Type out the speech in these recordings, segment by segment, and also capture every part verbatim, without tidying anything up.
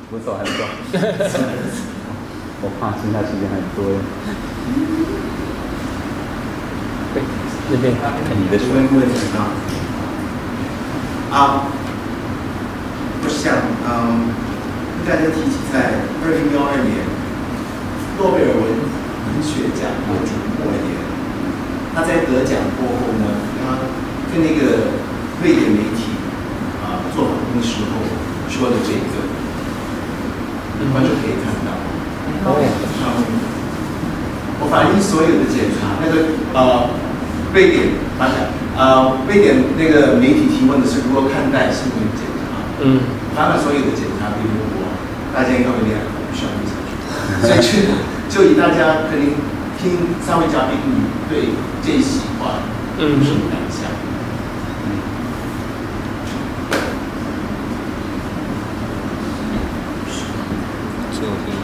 不错，还不错。我怕剩下时间还多耶。对，这边你的问问题啊。啊，我想，嗯，大家提起在二零幺二年诺贝尔文文学奖得主莫言，他在得奖过后呢，他跟那个瑞典媒体啊做访问的时候说的这个，观众可以看到。哦。上面，我反映所有的检查，那个呃，瑞典发展。呃，瑞典那个媒体提问的是如何看待新闻检查？嗯，他们所有的检查比如我，大家应该会练很上一下去，所以就就以大家肯定听三位嘉宾你对这一席话有什么感想？嗯， 就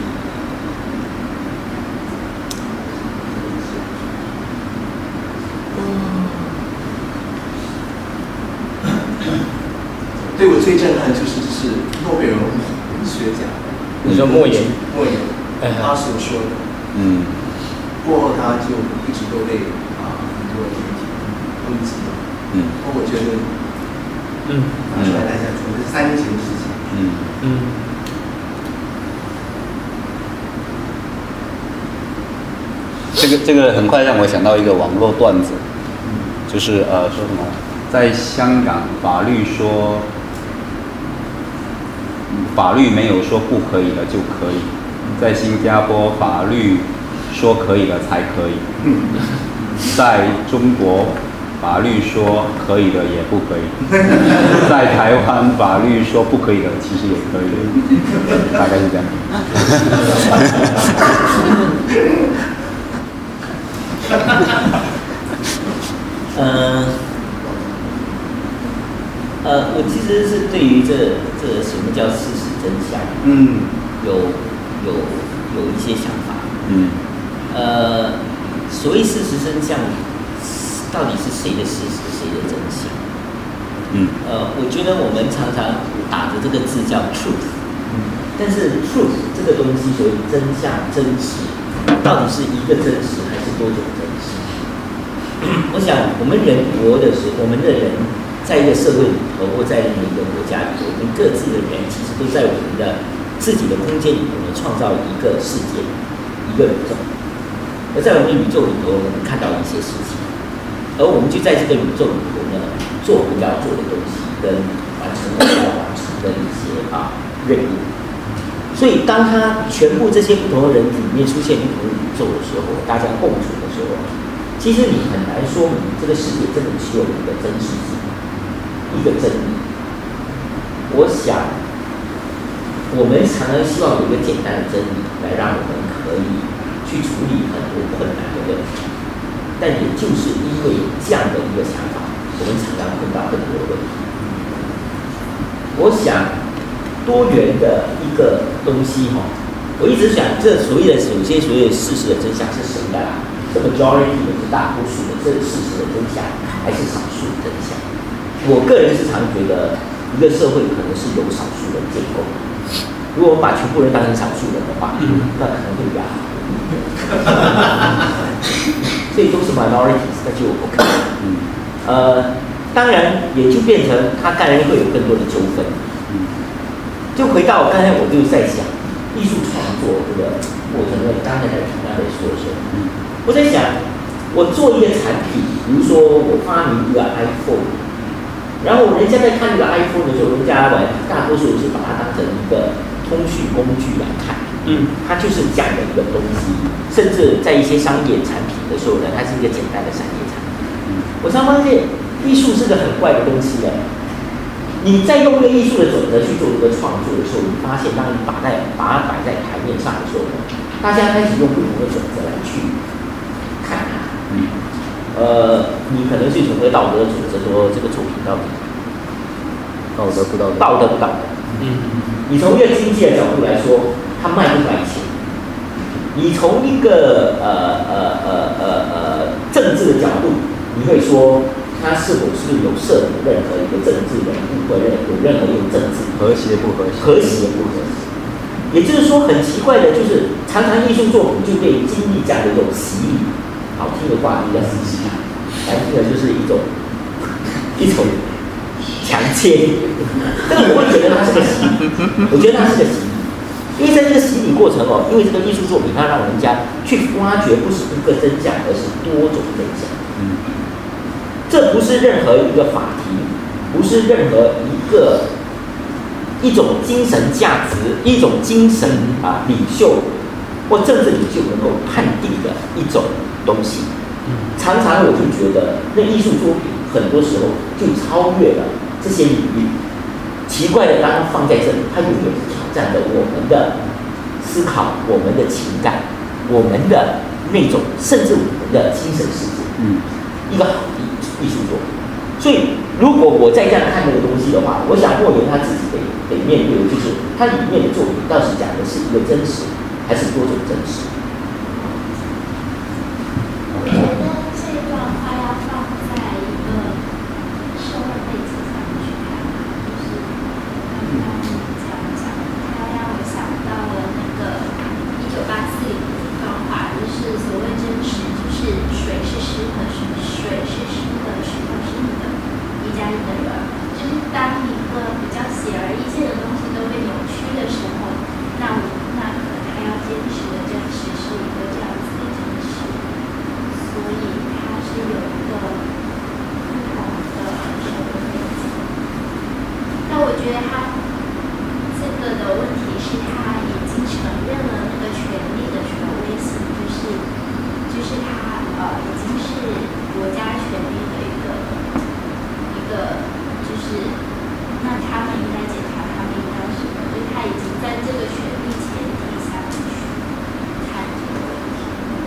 对我最震撼就是是诺贝尔文学奖， 你说莫言， 莫言，他所说的， 嗯， 过后他就一直都被啊很多媒体攻击了，嗯，那我觉得，嗯，拿出来大家说，这是三年前的事情，嗯嗯， 这个这个很快让我想到一个网络段子，就是呃说什么，在香港法律说。法律没有说不可以的就可以，在新加坡法律说可以的才可以，在中国法律说可以的也不可以，在台湾法律说不可以的其实也可以，大概是这样。 呃呃，我其实是对于这这什么叫事实真相，嗯，有有有一些想法，嗯，呃，所谓事实真相，到底是谁的事实，谁的真相？嗯，呃，我觉得我们常常打着这个字叫 truth， 嗯，但是 truth 这个东西，所谓真相、真实，到底是一个真实还是多种真实？我想我们人活的时候，我们的人。在一个社会里头，或在一个国家里头，我们各自的人其实都在我们的自己的空间里头呢，创造一个世界，一个宇宙。而在我们的宇宙里头，我们看到一些事情，而我们就在这个宇宙里头呢，做我们要做的东西，跟完成我们要完成的一些啊任务。所以，当他全部这些不同的人里面出现不同的宇宙的时候，大家共处的时候，其实你很难说明这个世界真的只有一个真实性。一个真理，我想，我们常常希望有一个简单的真理来让我们可以去处理很多困难的问题，但也就是因为有这样的一个想法，我们常常碰到更多的问题。我想，多元的一个东西哈，我一直想，这所谓的有些所谓的事实的真相是谁的啦？是 majority 的，是大多数的，这是事实的真相，还是少数的真相？我个人是常觉得，一个社会可能是由少数人建构的。如果我们把全部人当成少数人的话，嗯、那可能会比较好。所以都是 minorities， 那就 OK。嗯，呃，当然也就变成它当然会有更多的纠纷。嗯，就回到刚才我就在想，艺术创作这个过程中，刚才在听他在说的时候，嗯，我在想，我做一个产品，比如说我发明一个 iPhone。然后人家在看这个 iPhone 的时候，人家来大多数是把它当成一个通讯工具来看，嗯，它就是这样的一个东西。甚至在一些商业产品的时候呢，它是一个简单的商业产品。嗯，我常发现艺术是个很怪的东西的。你在用一个艺术的准则去做一个创作的时候，你发现当你把在把它摆在台面上的时候呢，大家开始用不同的准则来去看它。嗯。呃，你可能是从个道德准则说这个作品到底道德不道德？ 道德不道德？嗯，你从一个经济的角度来说，它卖不卖钱？你从一个呃呃呃呃呃政治的角度，你会说它是否是有涉及任何一个政治人物或任有任何一个政治和谐不和谐？ 和谐不和谐？ 也就是说，很奇怪的，就是常常艺术作品就可以经历这样的一种洗礼，好听的话叫洗礼，难听的就是一种一种强切。这个我会觉得它是个洗礼，我觉得它是个洗礼，因为在这个洗礼过程哦，因为这个艺术作品它让人家去挖掘不是一个真相，而是多种真相。嗯，这不是任何一个法题，不是任何一个。一种精神价值，一种精神啊领袖或政治领袖能够判定的一种东西。常常我就觉得，那艺术作品很多时候就超越了这些领域。奇怪的，当它放在这里，它永远是挑战着我们的思考、我们的情感、我们的那种，甚至我们的精神世界。嗯，一个好的艺术作品。所以，如果我再这样看那个东西的话，我想莫言他自己得得面对的就是，它里面的作品到底讲的是一个真实，还是多种真实？ 我觉得这段话要放在一个社会背景上面去看，就是刚刚你这样讲，它让我想到了那个一九八四年的一段话，就是所谓真实，就是水是湿的，水是湿的，石头是硬的。一加一等于二，就是当一个比较显而易见的东西都被扭曲的时候，那我那可能他要坚持的真实是一个这样子的真实，所以它是有一个不同的社会背景。那我觉得他这个的问题是他已经承认了那个权力的权威性，就是就是他呃已经是国家权力的一个。的，就是那他们应该检查他们应该什么？就是他已经在这个权力前提下去看这个问题。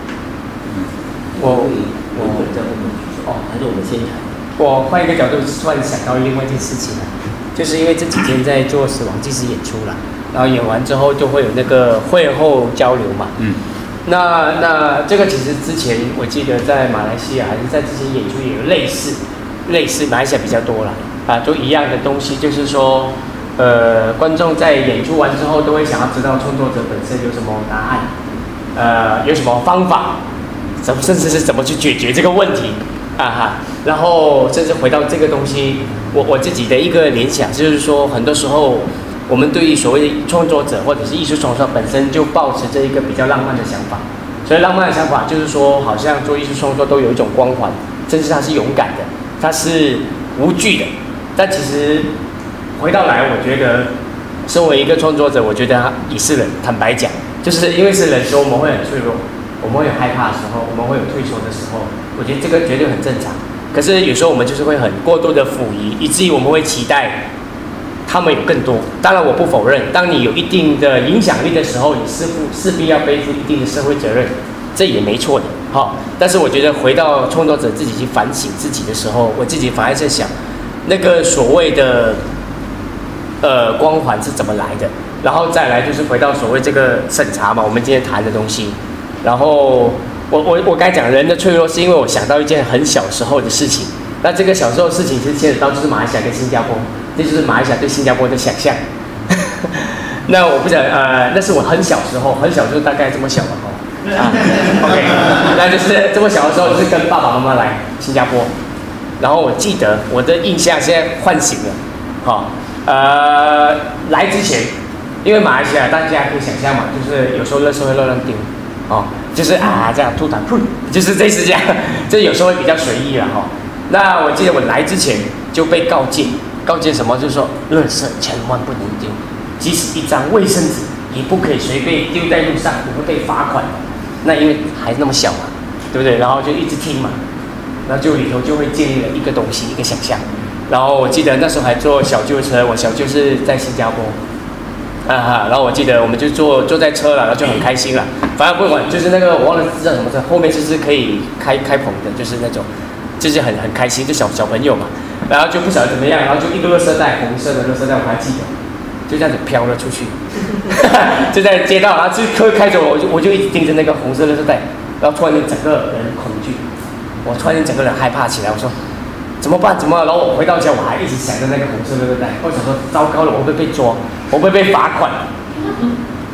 我我我在问哦，还是我们先谈。 我换一个角度，突然想到另外一件事情了，就是因为这几天在做死亡纪实演出了，然后演完之后就会有那个会后交流嘛。嗯。那那这个其实之前我记得在马来西亚还是在之前演出也有类似。类似马来西亚比较多了啊，都一样的东西，就是说，呃，观众在演出完之后都会想要知道创作者本身有什么答案，呃，有什么方法，怎么甚至是怎么去解决这个问题啊哈，然后甚至回到这个东西，我我自己的一个联想就是说，很多时候我们对于所谓的创作者或者是艺术创作本身就抱持着一个比较浪漫的想法，所以浪漫的想法就是说，好像做艺术创作都有一种光环，甚至他是勇敢的。它是无惧的，但其实回到来，我觉得身为一个创作者，我觉得他也是人。坦白讲，就是因为是人，所以我们会很脆弱，我们会有害怕的时候，我们会有退缩的时候。我觉得这个绝对很正常。可是有时候我们就是会很过度的俯夷，以至于我们会期待他们有更多。当然，我不否认，当你有一定的影响力的时候，你势负势必要背负一定的社会责任，这也没错的。好，但是我觉得回到创作者自己去反省自己的时候，我自己反而在想，那个所谓的呃光环是怎么来的，然后再来就是回到所谓这个审查嘛，我们今天谈的东西。然后我我我刚才讲人的脆弱，是因为我想到一件很小时候的事情。那这个小时候的事情其实牵扯到就是马来西亚跟新加坡，这就是马来西亚对新加坡的想象。那我不晓得呃，那是我很小时候，很小就是大概这么小的哦。啊 ，OK， 那就是这么小的时候，就是跟爸爸妈妈来新加坡，然后我记得我的印象现在唤醒了，好、哦，呃，来之前，因为马来西亚大家可以想象嘛，就是有时候垃圾会乱乱丢，哦，就是啊这样吐痰噗，就是类似这样，这有时候会比较随意了哈、哦。那我记得我来之前就被告诫，告诫什么？就是说，垃圾千万不能丢，即使一张卫生纸也不可以随便丢在路上，你会被罚款。那因为还那么小嘛，对不对？然后就一直听嘛，然后就里头就会建立了一个东西，一个想象。然后我记得那时候还坐小旧车，我小舅是在新加坡，啊哈。然后我记得我们就坐坐在车了，然后就很开心了。反正不管就是那个我忘了是叫什么车，后面就是可以开开棚的，就是那种，就是很很开心，就小小朋友嘛。然后就不晓得怎么样，然后就一个垃圾袋，红色的垃圾袋我还记得。就这样子飘了出去，就在街道，然后就车开着我，我就我就一直盯着那个红色垃圾袋，然后突然间整个人恐惧，我突然间整个人害怕起来，我说怎么办？怎么？然后我回到家，我还一直想着那个红色垃圾袋，我想说糟糕了，我会不会被抓？我会不会被罚款？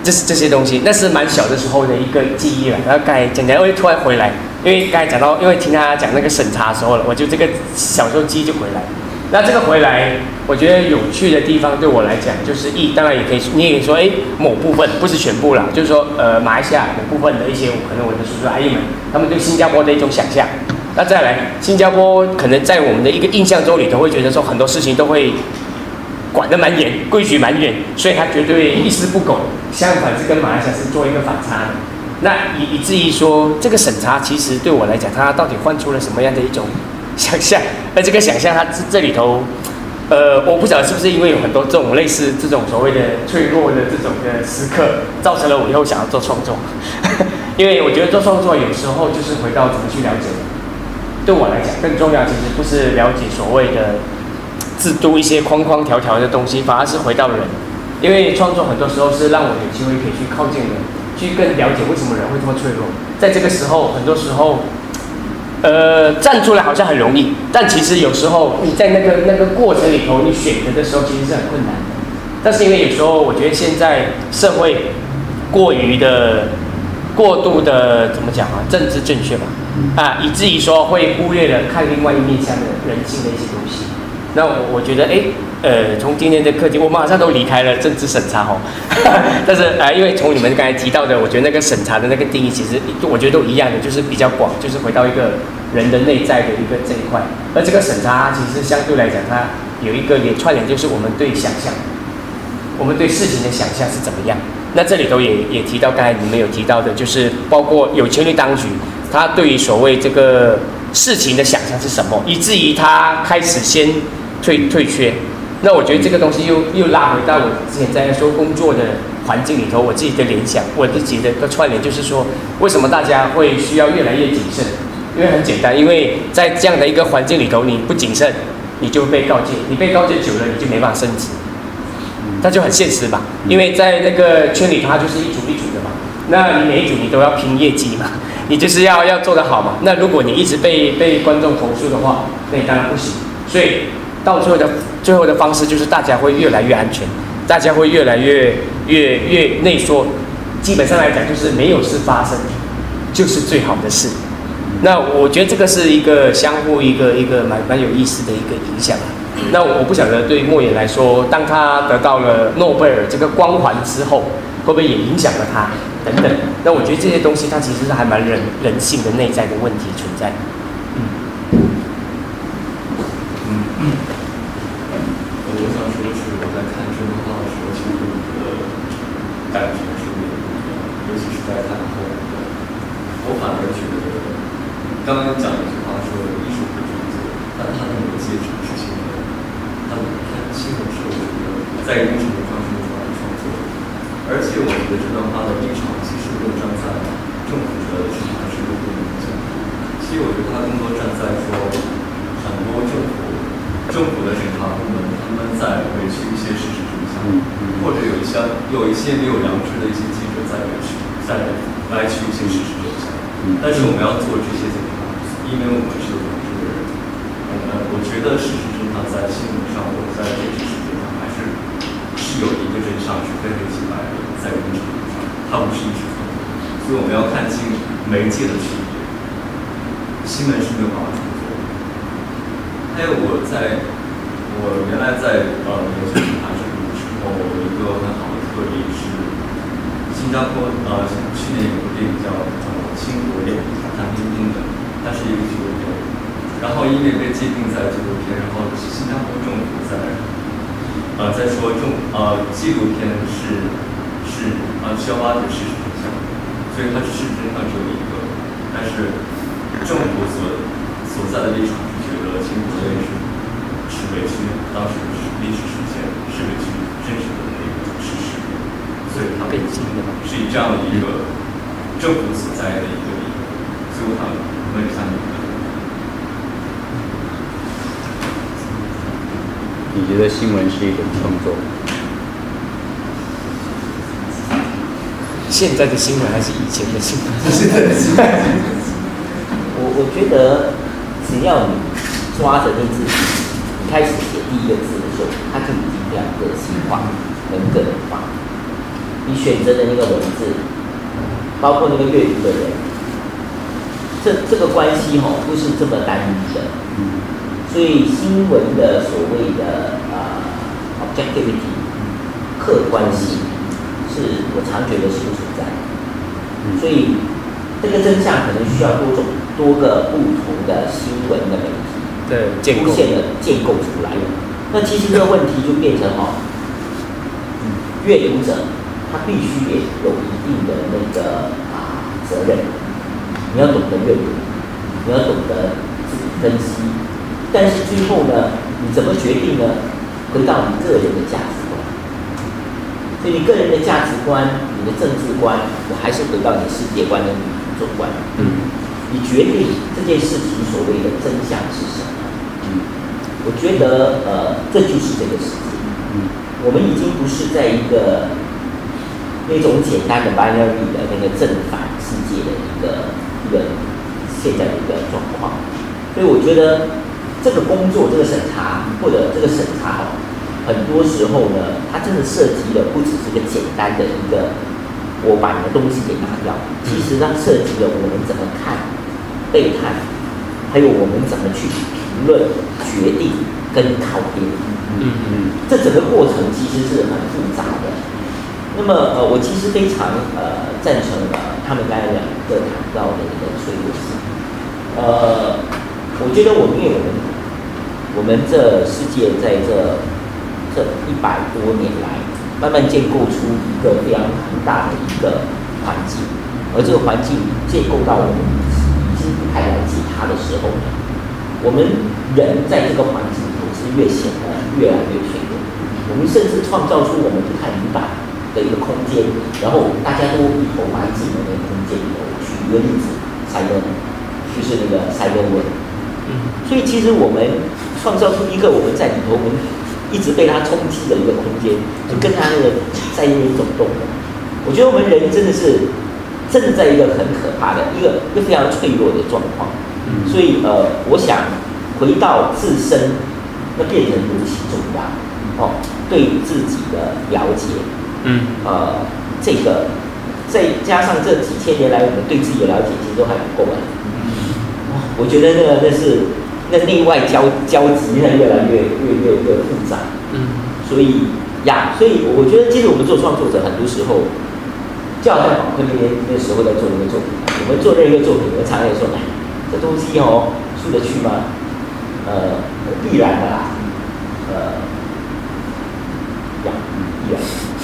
这是这些东西，那是蛮小的时候的一个记忆了。然后刚才讲讲，会突然回来，因为刚才讲到，因为听他讲那个审查的时候了，我就这个小时候记忆就回来。那这个回来，我觉得有趣的地方对我来讲，就是一，当然也可以，你也可以说，哎，某部分不是全部啦，就是说，呃，马来西亚某部分的一些，可能我的叔叔阿姨们，他们对新加坡的一种想象。那再来，新加坡可能在我们的一个印象中里头，会觉得说很多事情都会管得蛮严，规矩蛮严，所以他绝对一丝不苟。相反是跟马来西亚是做一个反差的。那以以至于说，这个审查其实对我来讲，它到底换出了什么样的一种想象？而这个想象，它这这里头，呃，我不晓得是不是因为有很多这种类似这种所谓的脆弱的这种的时刻，造成了我以后想要做创作。因为我觉得做创作有时候就是回到怎么去了解。对我来讲，更重要其实不是了解所谓的制度一些框框条条的东西，反而是回到人。因为创作很多时候是让我有机会可以去靠近人，去更了解为什么人会这么脆弱。在这个时候，很多时候。呃，站出来好像很容易，但其实有时候你在那个那个过程里头，你选择的时候其实是很困难的。但是因为有时候我觉得现在社会过于的、过度的怎么讲啊，政治正确吧，啊，以至于说会忽略了看另外一面向的人性的一些东西。那我我觉得，哎，呃，从今天的课题，我马上都离开了政治审查哦。但是啊、呃，因为从你们刚才提到的，我觉得那个审查的那个定义，其实我觉得都一样的，就是比较广，就是回到一个人的内在的一个这一块。而这个审查，其实相对来讲，它有一个连串联，就是我们对想象，我们对事情的想象是怎么样。那这里头也也提到，刚才你们有提到的，就是包括有权力当局，他对于所谓这个事情的想象是什么，以至于他开始先退退却。那我觉得这个东西又又拉回到我之前在说工作的环境里头，我自己的联想，我自己的一个串联，就是说，为什么大家会需要越来越谨慎？因为很简单，因为在这样的一个环境里头，你不谨慎，你就被告诫，你被告诫久了，你就没办法升职，那就很现实嘛。因为在那个圈里，它就是一组一组的嘛，那你每一组你都要拼业绩嘛，你就是要要做得好嘛。那如果你一直被被观众投诉的话，那你当然不行。所以到最后的最后的方式就是大家会越来越安全，大家会越来越越越内缩。基本上来讲，就是没有事发生，就是最好的事。那我觉得这个是一个相互一个一个蛮蛮有意思的一个影响。那我不晓得对莫言来说，当他得到了诺贝尔这个光环之后，会不会也影响了他等等？那我觉得这些东西它其实是还蛮人人性的内在的问题存在。嗯。 嗯。我想说的是，我在看这幅画的时候，其实我的感觉是有点不一样，尤其是在看后，我反而觉得。刚刚讲一句话说，艺术不创作，但它的媒介只是新闻。它看新闻是我觉得在一定程度上是无法创作，而且我觉得这段话的立场其实更站在政府的审查制度不能讲。其实我觉得它更多站在说，很多政府政府的审查部门他们在委屈一些事实真相，或者有一些有一些没有良知的一些记者在委屈在歪曲一些事实真相。但是我们要做这些检查，因为我们是有良知的人。嗯，我觉得事实真相在新闻上，或者在电视世界上，还是是有一个真相是非黑即白的，在一定程度上，它不是一时风。所以我们要看清媒介的区别。新闻是没有办法创作的。还有我在，我原来在呃研究审查制度的时候，有一个很好的特例是，新加坡呃去年有个电影叫。新国电谈冰冰的，它是一个纪录片，然后因为被界定在纪录片，然后新加坡政府在呃在说政呃纪录片是是呃需要挖掘事实真相，所以它事实真相只有一个，但是政府所所在的立场是觉得新国电是是委屈当时是历史事件，是委屈真实的那个事实，所以它是以这样的一个。政府所在的一个理由，所以我想问一下你们， 你觉得新闻是一种创作？ 现在的新闻还是以前的新闻？ 现在的新闻。 我我觉得，只要你抓着那字，你开始写第一个字的时候，它就已经非常个性化、人个人化。你你选择的那个文字，包括那个阅读的人，这这个关系哈、哦、不是这么单一的。所以新闻的所谓的呃 objectivity 客观性，是我常觉得是不存在的。所以这个真相可能需要多种多个不同的新闻的媒体对出现了建构出来。那其实这个问题就变成哈、哦，阅读者他必须也有一定的那个啊责任，你要懂得阅读，你要懂得自己分析，但是最后呢，你怎么决定呢？回到你个人的价值观。所以你个人的价值观、你的政治观，我还是回到你世界观跟你宇宙观。嗯，你决定这件事情所谓的真相是什么？嗯，我觉得呃，这就是这个世界。嗯，我们已经不是在一个那种简单的 binary 的那个正反世界的一个一个现在的一个状况。所以我觉得这个工作、这个审查或者这个审查哦。很多时候呢，它真的涉及的不只是一个简单的一个，我把你的东西给拿掉，其实它涉及了我们怎么看、被看，还有我们怎么去评论、决定跟考验。嗯嗯，这整个过程其实是很复杂的。那么呃，我其实非常呃赞成呃他们刚才两个谈到的那个脆弱性。呃，我觉得我们因为我们我们这世界在这。这一百多年来，慢慢建构出一个非常庞大的一个环境，而这个环境建构到我们已经不太了解它的时候，我们人在这个环境里头是越显得越来越脆弱。我们甚至创造出我们不太明白的一个空间，然后大家都一头埋进了那个空间里头。举一个例子，cyber，就是那个 cyber world。所以其实我们创造出一个我们在里头，我们一直被它冲击的一个空间，就跟它那个在那边走动的。我觉得我们人真的是真的在一个很可怕的一个一个非常脆弱的状况。嗯、所以呃，我想回到自身，那变成尤其重要。哦，对自己的了解，嗯，呃，这个再加上这几千年来我们对自己的了解，其实都还不够啊。嗯、我觉得那个那是。那内外交交集呢，越来越越越越复杂，嗯，所以呀，所以我觉得，其实我们做创作者，很多时候，就好像宝坤那边那时候在做那个作品，我们做任何一个作品，我们常常说，哎，这东西哦，出得去吗？呃，必然的啦，呃，呀，必然。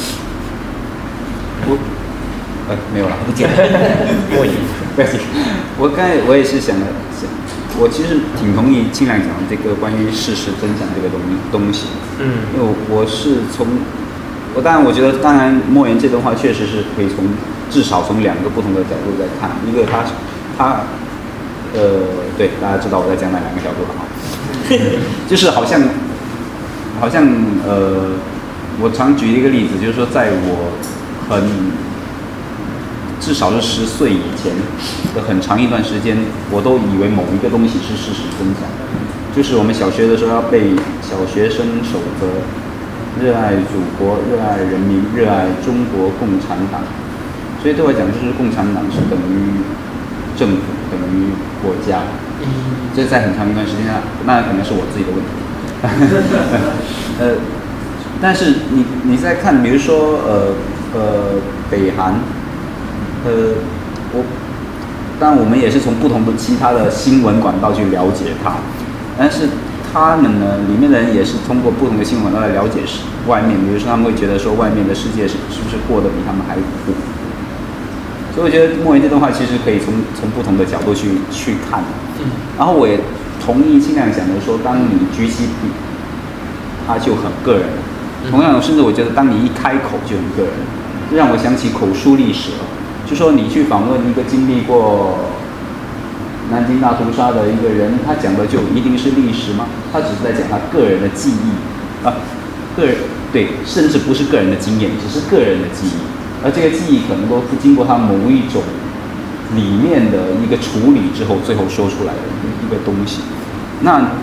我，呃，没有了，不讲，过瘾，不要紧。我刚才我也是想了想。我其实挺同意尽量讲这个关于事实真相这个东东西，嗯，因为我我是从，我当然我觉得当然莫言这段话确实是可以从至少从两个不同的角度在看，一个他他呃对大家知道我在讲哪两个角度了哈，就是好像好像呃我常举一个例子，就是说在我很。至少是十岁以前的很长一段时间，我都以为某一个东西是事实真相。就是我们小学的时候要背小学生守则，热爱祖国，热爱人民，热爱中国共产党。所以对我来讲，就是共产党是等于政府，等于国家。这在很长一段时间下，那可能是我自己的问题。呃，但是你你在看，比如说呃呃北韩。呃，我当然我们也是从不同的其他的新闻管道去了解它，但是他们呢，里面的人也是通过不同的新闻管道来了解外面，比如说他们会觉得说外面的世界是是不是过得比他们还苦，所以我觉得莫言这段话其实可以从从不同的角度去去看，然后我也同意尽量讲的说，当你举起笔，它就很个人，同样甚至我觉得当你一开口就很个人，这让我想起口述历史了。就说你去访问一个经历过南京大屠杀的一个人，他讲的就一定是历史吗？他只是在讲他个人的记忆啊，个人对，甚至不是个人的经验，只是个人的记忆，而这个记忆可能都经过他某一种里面的一个处理之后，最后说出来的一个东西。那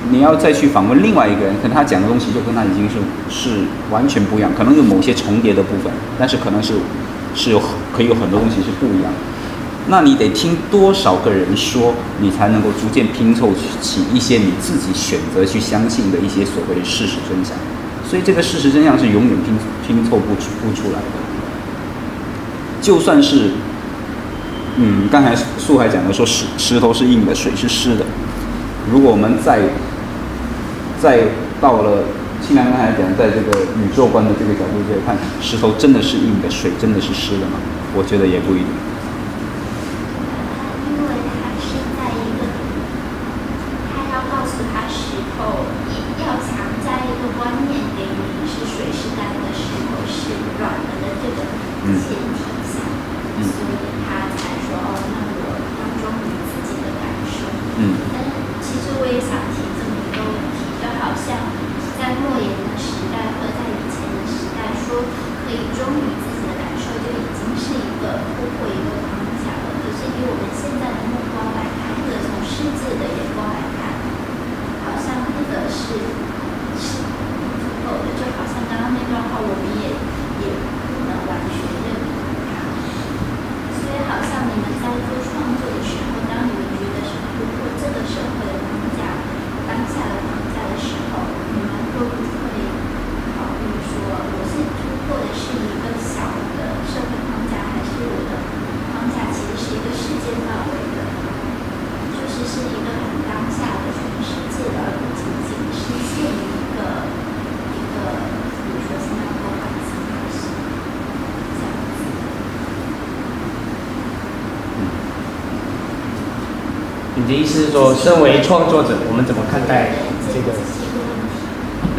你要再去访问另外一个人，可能他讲的东西就跟他已经是是完全不一样，可能有某些重叠的部分，但是可能是是有可以有很多东西是不一样的。那你得听多少个人说，你才能够逐渐拼凑起一些你自己选择去相信的一些所谓的事实真相。所以这个事实真相是永远拼拼凑不出不出来的。就算是，嗯，刚才素海讲的说石石头是硬的，水是湿的。如果我们再再到了清南刚才讲，在这个宇宙观的这个角度去看，石头真的是硬的，水真的是湿的吗？我觉得也不一定。 你的意思是说，身为创作者，我们怎么看待这个？嗯，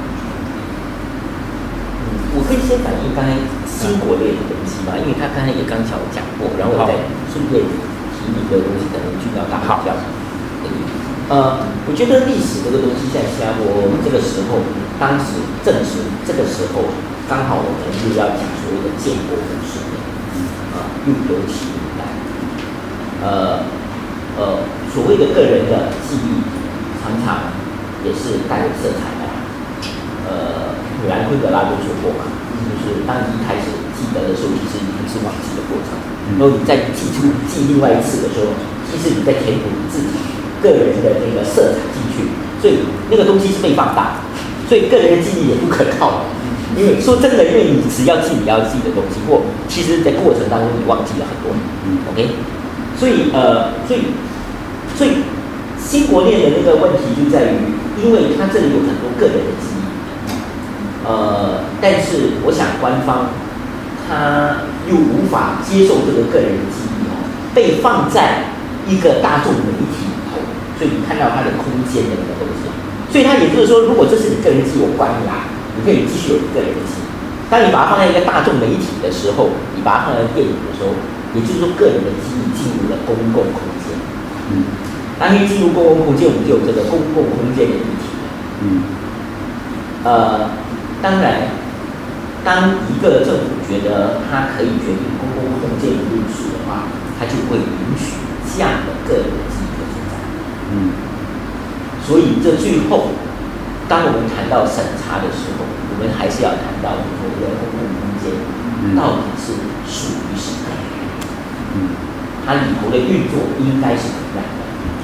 我可以先反映刚才新国列的东西嘛，因为他刚才也刚巧讲过，然后我再顺便提你的东西，可能去掉大比较。呃，我觉得历史这个东西在新加坡这个时候，当时正是这个时候，刚好我们又要讲所谓的建国五十年，啊，又尤其敏感，呃。呃，所谓的个人的记忆，常常也是带有色彩的。呃，米兰昆德拉就说过嘛，就是当你一开始记得的时候，其实已经是忘记的过程。然后你再记出记另外一次的时候，其实你在填补你自己个人的那个色彩进去，所以那个东西是被放大，所以个人的记忆也不可靠。因为说真的，因为你只要记你要记的东西，或其实在过程当中你忘记了很多。OK， 所以呃，所以。所以新国列的那个问题就在于，因为它这里有很多个人的记忆，呃，但是我想官方他又无法接受这个个人的记忆哦，被放在一个大众媒体里头，所以你看到它的空间的那个东西，所以它也就是说，如果这是你个人记忆，我管你啊，你可以继续有你个人的记忆。当你把它放在一个大众媒体的时候，你把它放在电影的时候，也就是说，个人的记忆进入了公共空间。嗯。当你进入公共空间，我们就有这个公共空间的议题。嗯。呃，当然，当一个政府觉得它可以决定公共空间的论述的话，它就会允许这样的个人的记忆的存在。嗯。所以这最后，当我们谈到审查的时候，我们还是要谈到所谓的公共空间到底是属于什么？嗯。它里头的运作应该是怎么样的？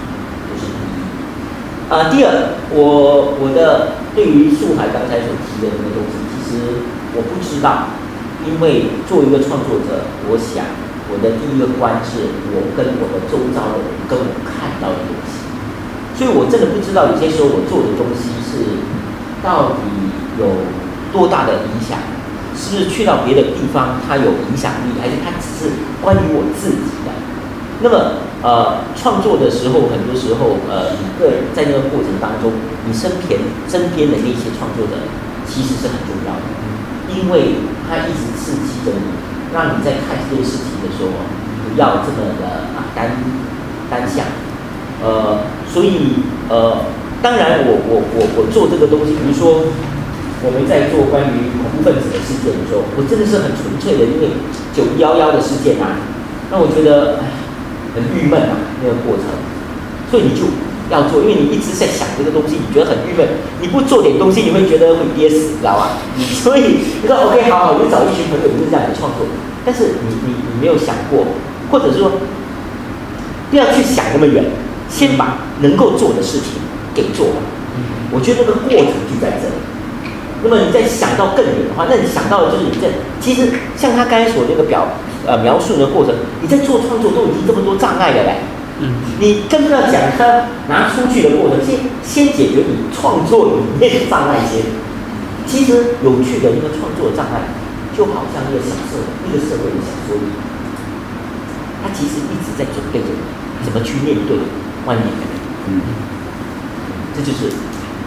啊、呃，第二，我我的对于素海刚才所提的那个东西，其实我不知道，因为作为一个创作者，我想我的第一个关是我跟我的周遭的人跟我看到的东西，所以我真的不知道有些时候我做的东西是到底有多大的影响，是不是去到别的地方它有影响力，还是它只是关于我自己的？那么，呃，创作的时候，很多时候，呃，你个人在那个过程当中，你身边身边的那些创作者，其实是很重要的，因为它一直刺激着你，让你在看这件事情的时候，不要这么的啊单单向，呃，所以呃，当然我我我我做这个东西，比如说我们在做关于恐怖分子的事件的时候，我真的是很纯粹的，因为九一一一的事件啊，那我觉得哎。很郁闷啊，那个过程，所以你就要做，因为你一直在想这个东西，你觉得很郁闷，你不做点东西，你会觉得会憋死，你知道吗？所以你说 OK 好好，我就找一群朋友就是这样子创作，但是你你你没有想过，或者是说不要去想那么远，先把能够做的事情给做完。我觉得那个过程就在这里。那么你再想到更远的话，那你想到的就是你在其实像他刚才所那个表呃描述的过程，你在做创作都已经这么多障碍了嘞。嗯，你更不要讲他拿出去的过程，先先解决你创作里面的障碍先。其实有趣的一个创作障碍，就好像一个小社一个社会的小说里，他其实一直在准备着怎么去面对外面的人。嗯，这就是。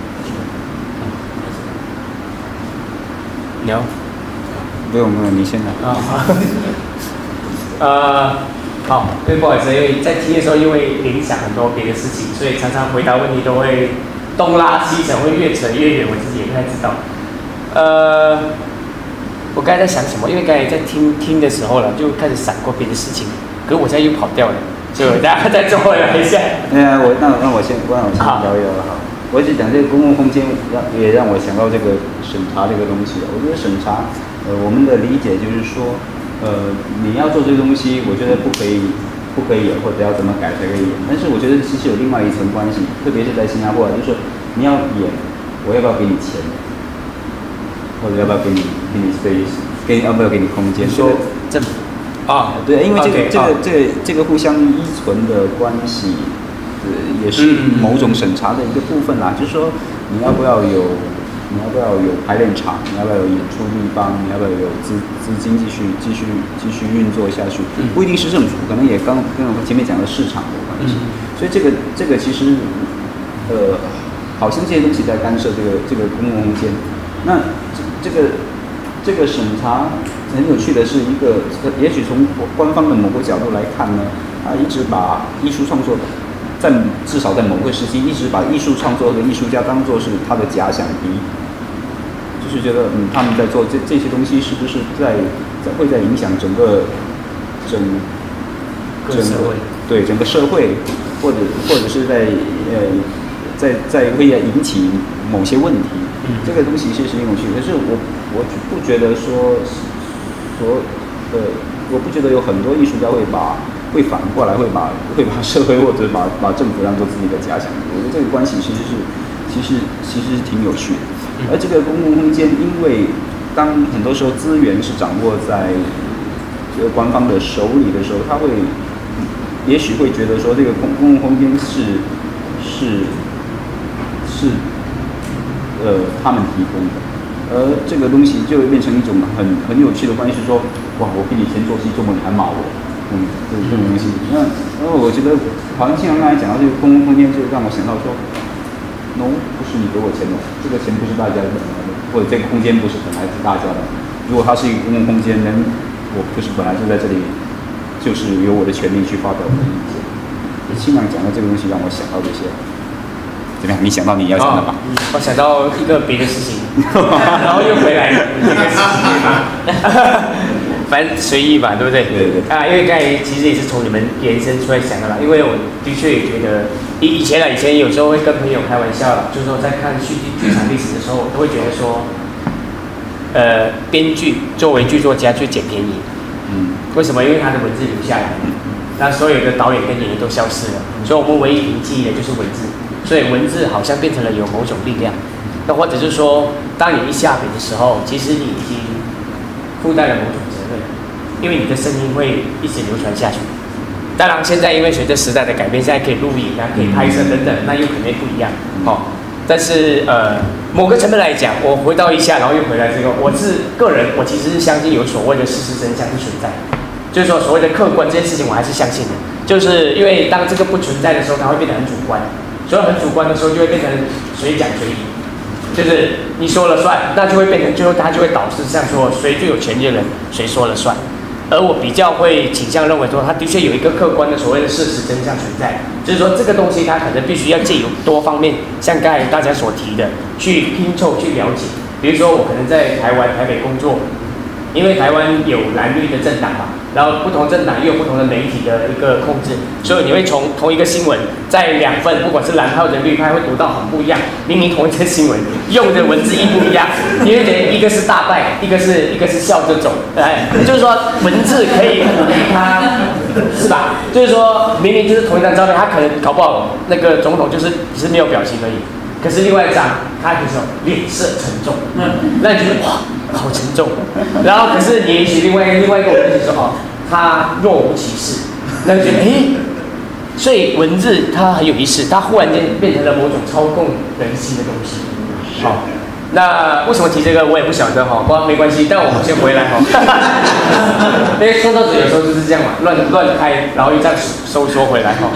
你要？ 不用不用，你先来。 啊、哦，呃，好，对，不好意思，因为在听的时候，因为影响很多别的事情，所以常常回答问题都会东拉西扯，会越扯越远，我自己也不太知道。呃，我刚才在想什么？因为刚才在听听的时候了，就开始闪过别的事情，可是我现在又跑掉了，所以大家再坐回来一下。 哎呀，我那那我先，让我先聊一聊了哈。我只讲这个公共空间，让也让我想到这个审查这个东西了。我觉得审查，呃，我们的理解就是说，呃，你要做这个东西，我觉得不可以，不可以有，或者要怎么改才可以演。但是我觉得其实有另外一层关系，特别是在新加坡，就是你要演，我要不要给你钱，或者要不要给你给你 space， 给要不要给你空间？说这啊， 对，因为这个、 okay, 这个、啊、这个这个互相依存的关系。呃，也是某种审查的一个部分啦。嗯、就是说，你要不要有，你要不要有排练场，你要不要有演出地方，你要不要有资资金继续继续继续运作下去？嗯、不一定是政府，可能也刚跟我们前面讲的市场有关系。嗯、所以这个这个其实，呃，好像这些东西在干涉这个这个公共空间。那这这个这个审查很有趣的是一个，也许从官方的某个角度来看呢，他一直把艺术创作。在至少在某个时期，一直把艺术创作和艺术家当作是他的假想敌，就是觉得嗯，他们在做这这些东西是不是在在会在影响整个整整个对整个社会，或者或者是在呃在在会引起某些问题，嗯、这个东西是是有趣。可是我我不觉得说所呃我不觉得有很多艺术家会把。会反过来会把会把社会或者把把政府当做自己的假想敌，我觉得这个关系其实是其实其实是挺有趣的。而这个公共空间，因为当很多时候资源是掌握在这个官方的手里的时候，他会也许会觉得说这个公公共空间是是是呃他们提供的，而这个东西就会变成一种很很有趣的关系，说哇我给你钱做戏做梦你还骂我。嗯，这这种东西，那然后我觉得，好像经常刚才讲到这个公共空间，就让我想到说 ，no， 不是你给我钱的，这个钱不是大家的，或者这个空间不是本来是大家的。如果它是一个公共空间，能我不是本来就在这里，就是有我的权利去发表我的意见。经常讲到这个东西，让我想到这些。怎么样？你想到你要讲的吧？ 哦、我想到一个别的事情，然后又回来了。反正随意吧，对不对？ 对对啊，因为刚才其实也是从你们延伸出来想的啦。因为我的确也觉得，以以前啊，以前有时候会跟朋友开玩笑啦，就是说在看戏剧剧场历史的时候，都会觉得说，呃，编剧作为剧作家最捡便宜。嗯。为什么？因为他的文字留下来，那所有的导演跟演员都消失了，所以我们唯一凭记忆的就是文字。所以文字好像变成了有某种力量。那或者是说，当你一下笔的时候，其实你已经附带了某种。因为你的声音会一直流传下去。当然，现在因为随着时代的改变，现在可以录影啊，可以拍摄等等，那又可能不一样哦。但是呃，某个层面来讲，我回到一下，然后又回来这个，我是个人，我其实是相信有所谓的事实真相是存在，就是说所谓的客观这件事情，我还是相信的。就是因为当这个不存在的时候，它会变得很主观，所以很主观的时候，就会变成随讲随议。就是你说了算，那就会变成最后它就会导致像说谁最有权利的人谁说了算。而我比较会倾向认为说，它的确有一个客观的所谓的事实真相存在，就是说这个东西它可能必须要借由多方面，像刚才大家所提的，去拼凑去了解。比如说我可能在台湾台北工作， 因为台湾有蓝绿的政党嘛，然后不同政党又有不同的媒体的一个控制，所以你会从同一个新闻在两份，不管是蓝派或者绿派，会读到很不一样。明明同一个新闻，用的文字一不一样，你会觉得一个是大败，一个是一个是笑这种，哎，就是说文字可以它是吧？就是说明明就是同一张照片，他可能搞不好那个总统就是只是没有表情而已，可是另外一张他就是脸色沉重，嗯，那你觉得哇好沉重，然后可是你也许另外另外一个文字说哦他若无其事，那你觉得哎，所以文字它很有意思，它忽然间变成了某种操控人心的东西，好。那为什么提这个我也不晓得哈，不过没关系，但我们先回来哈。因为创作者有时候就是这样嘛，乱乱开，然后又再收缩回来哈。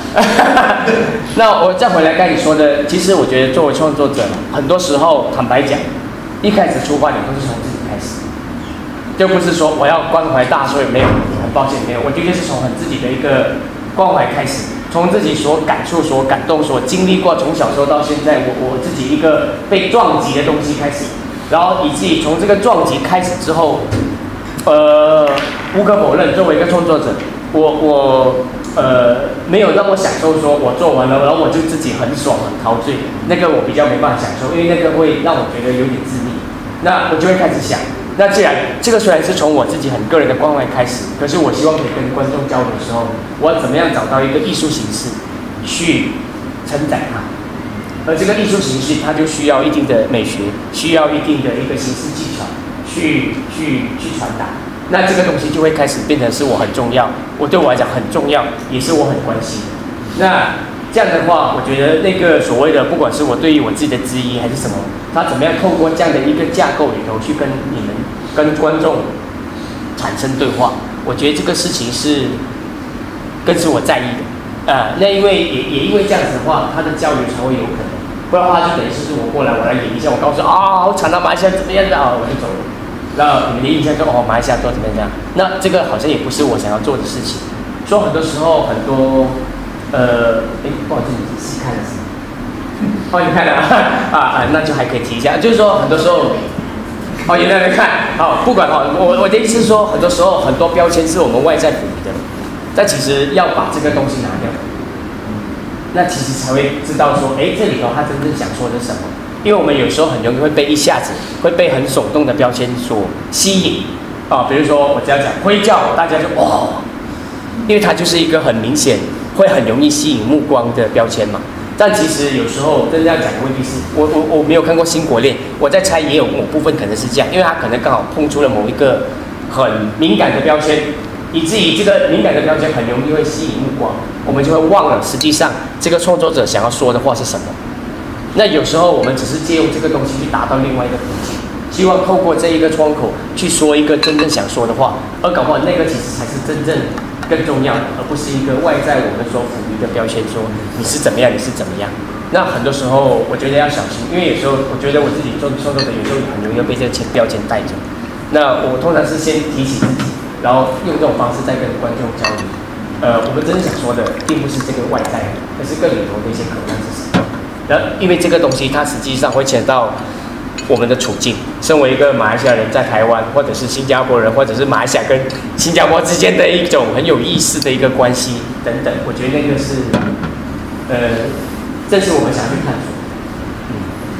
那我再回来跟你说的，其实我觉得作为创作者，很多时候坦白讲，一开始出发点都是从自己开始，就不是说我要关怀大众，没有，很抱歉没有，我觉得是从很自己的一个关怀开始。从自己所感触、所感动、所经历过，从小时候到现在，我我自己一个被撞击的东西开始，然后以及从这个撞击开始之后，呃，无可否认，作为一个创作者，我我呃没有那么享受，说我做完了，然后我就自己很爽很陶醉，那个我比较没办法享受，因为那个会让我觉得有点自溺，那我就会开始想。那既然这个虽然是从我自己很个人的关怀开始，可是我希望可以跟观众交流的时候，我要怎么样找到一个艺术形式去承载它？而这个艺术形式它就需要一定的美学，需要一定的一个形式技巧去去去传达。那这个东西就会开始变成是我很重要，我对我来讲很重要，也是我很关心。那这样的话，我觉得那个所谓的，不管是我对于我自己的质疑还是什么，他怎么样透过这样的一个架构里头去跟你们、跟观众产生对话，我觉得这个事情是更是我在意的。呃，那因为也也因为这样子的话，他的交流才会有可能，不然的话就等于是我过来我来演一下，我告诉啊好惨啊，马来西亚怎么样的啊，我就走了。那你们的印象说哦马来西亚都怎么样？那这个好像也不是我想要做的事情，所以很多时候很多。呃，哎，不好意思，你是看了是吗？哦，你看了啊啊，那就还可以提一下，就是说很多时候，哦，也在那看，好，不管哦，我我的意思是说，很多时候很多标签是我们外在赋予的，但其实要把这个东西拿掉，那其实才会知道说，哎，这里头他真正想说的是什么？因为我们有时候很容易会被一下子会被很耸动的标签所吸引啊，比如说我只要讲灰教，大家就哦，因为它就是一个很明显。会很容易吸引目光的标签嘛？但其实有时候真正要讲的未必是，我我我没有看过《新国恋》，我在猜也有某部分可能是这样，因为它可能刚好碰出了某一个很敏感的标签，以至于这个敏感的标签很容易会吸引目光，我们就会忘了实际上这个创作者想要说的话是什么。那有时候我们只是借用这个东西去达到另外一个途径，希望透过这一个窗口去说一个真正想说的话，而搞不好那个其实才是真正更重要的，而不是一个外在我们所赋予的标签说你是怎么样，你是怎么样。那很多时候我觉得要小心，因为有时候我觉得我自己做创作者有时候很容易被这个标签带着。那我通常是先提醒自己，然后用这种方式再跟观众交流。呃，我们真正想说的并不是这个外在的，而是更里头的一些可能是什么。然后因为这个东西它实际上会牵到我们的处境，身为一个马来西亚人在台湾，或者是新加坡人，或者是马来西亚跟新加坡之间的一种很有意思的一个关系等等，我觉得那个是，呃，这是我们想去探索。嗯，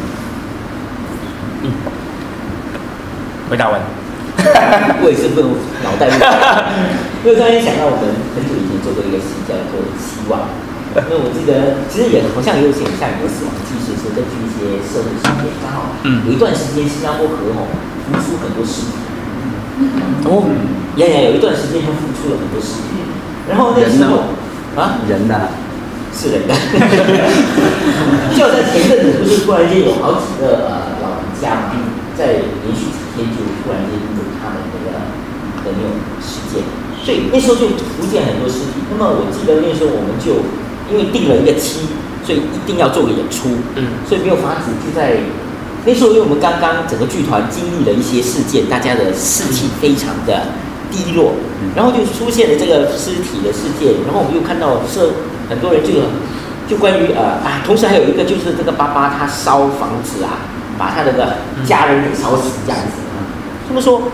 嗯，回答完。 我也是问脑袋，因为突然想到我们很久以前做过一个戏叫做《希望》。因为我记得，其实也好像有点像你的死亡记事，是根据一些社会事件，刚好有一段时间新加坡河吼浮出很多尸体，哦，呀呀，有一段时间它浮出了很多尸体，然后那时候啊， 人的， 是人的，就在前阵子，不是突然间有好几个呃老人家嘛，在连续几天就突然间有他们那个的那种事件，所以那时候就浮现很多尸体。那么我记得那时候我们就。因为定了一个期，所以一定要做个演出，嗯，所以没有法子就在那时候，因为我们刚刚整个剧团经历了一些事件，大家的士气非常的低落，然后就出现了这个尸体的事件，然后我们又看到是很多人就就关于呃啊，同时还有一个就是这个爸爸他烧房子啊，把他的个家人给烧死这样子啊，他们说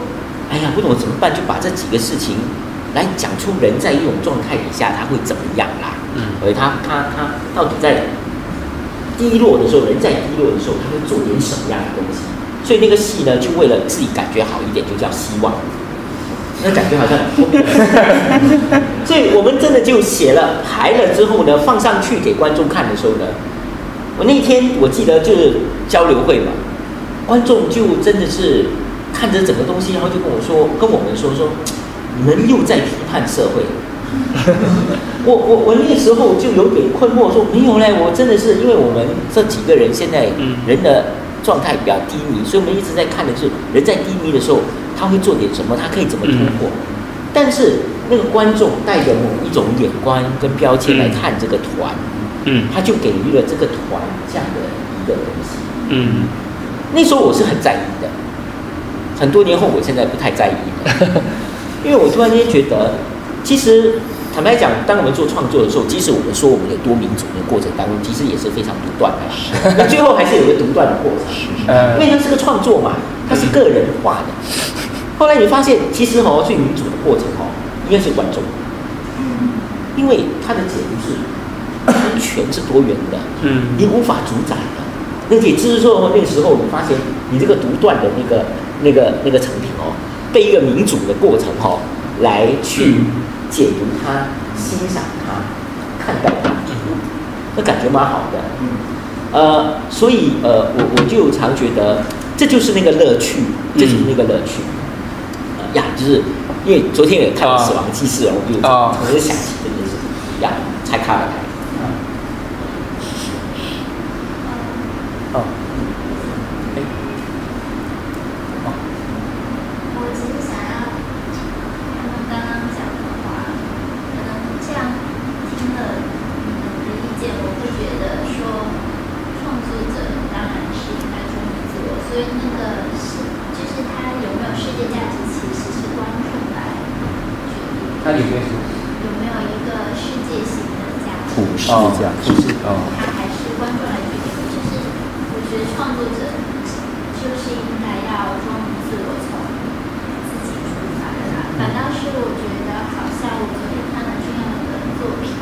哎呀，不懂怎么办，就把这几个事情来讲出人在一种状态底下他会怎么样啦。嗯，而他他他到底在低落的时候，人在低落的时候，他会做点什么样的东西？所以那个戏呢，就为了自己感觉好一点，就叫希望。那感觉好像很所以我们真的就写了排了之后呢，放上去给观众看的时候呢，我那天我记得就是交流会嘛，观众就真的是看着整个东西，然后就跟我说，跟我们说说，你们又在批判社会。我我我那时候就有点困惑，说没有嘞，我真的是因为我们这几个人现在人的状态比较低迷，所以我们一直在看的是人在低迷的时候。他会做点什么？他可以怎么突破？嗯、但是那个观众带着某一种眼光跟标签来看这个团，嗯，他就给予了这个团这样的一个东西。嗯，那时候我是很在意的，很多年后我现在不太在意了，因为我突然间觉得，其实坦白讲，当我们做创作的时候，即使我们说我们有多民主的过程当中，其实也是非常独断的，那最后还是有个独断的过程，因为它是个创作嘛，它是个人化的。后来你发现，其实哦，最民主的过程哦，应该是观众，因为他的解读是完全是多元的，嗯，你无法主宰的。那也就是说，那个时候你发现，你这个独断的那个、那个、那个成品哦，被一个民主的过程哦，来去解读它、欣赏它、看待它，那感觉蛮好的。呃，所以呃，我我就常觉得，这就是那个乐趣，这就是那个乐趣。呀，就是因为昨天也看了《死亡记事》，我就我就想起这件事情呀，拆开来。 哦。哎。哦。我只是想要他们刚刚讲的话，可能这样听了你们的意见，我会觉得说，创作者当然是应该忠于自我，所以那个是就是他有没有世界价值。 它里面有没有一个世界性的价值？ 普世价值， 哦，它还是观众来决定。就是我觉得创作者就是应该要忠于自我，从自己出发的啦。反倒是我觉得，好像我昨天看了这样的作品，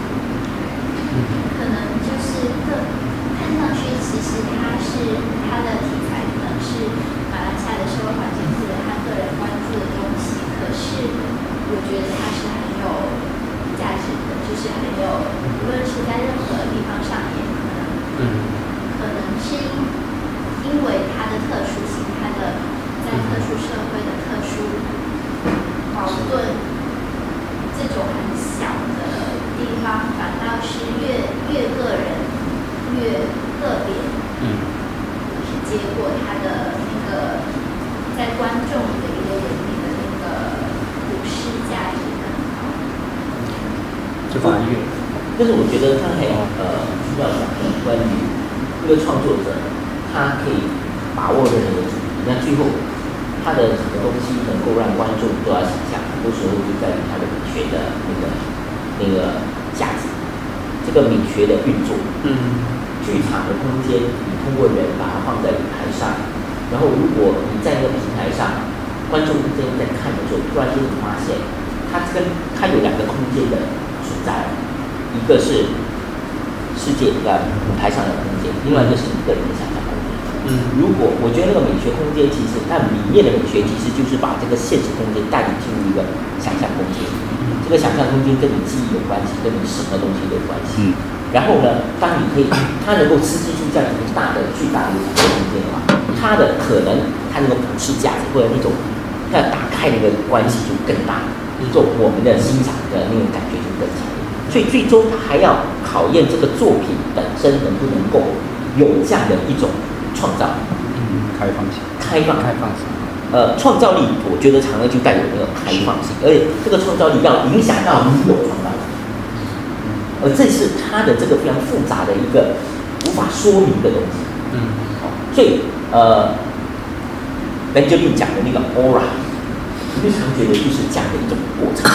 可能就是个看上去其实它是它的题材可能是马来西亚的社会环境或者他个人关注的东西，可是。我觉得它是很有价值的，就是很有，无论是在任何地方上演，可能，嗯，可能是因为它的特殊性，它的在特殊社会的特殊矛盾，这种很小的地方，反倒是越越个人越个别，嗯，是接过它的那个在观众的一个眼里的那个。价值更高， 就法律。 但是我觉得他还有呃需要讲的关于一个创作者，他可以把握任何的主题，那最后他的什么东西能够让观众都要想象，很多时候就在于他的美学的那个那个价值，这个美学的运作。嗯，剧场的空间，你通过人把它放在舞台上，然后如果你在那个平台上。观众在在看的时候，突然间你发现，它跟它有两个空间的存在，一个是世界的舞台上的空间，另外一个是你个人的想象空间。嗯，如果我觉得那个美学空间，其实它里面的美学其实就是把这个现实空间带你进入一个想象空间。这个想象空间跟你记忆有关系，跟你什么东西都有关系。嗯。然后呢，当你可以，它能够刺激出这样一个大的、巨大的想象空间的话，它的可能，它那个普世价值或者那种。要打开那个关系就更大，做我们的欣赏的那种感觉就更强烈。所以最终他还要考验这个作品本身能不能够有这样的一种创造， 嗯，开放性， 开放， 开放性。 呃，创造力，我觉得常常就带有那种开放性，而且这个创造力要影响到你有创造力，而这是他的这个非常复杂的一个无法说明的东西。嗯，好，所以呃。Benjamin 讲的那个 aura， 我非常觉得就是这样的一种过程。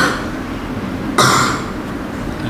嗯。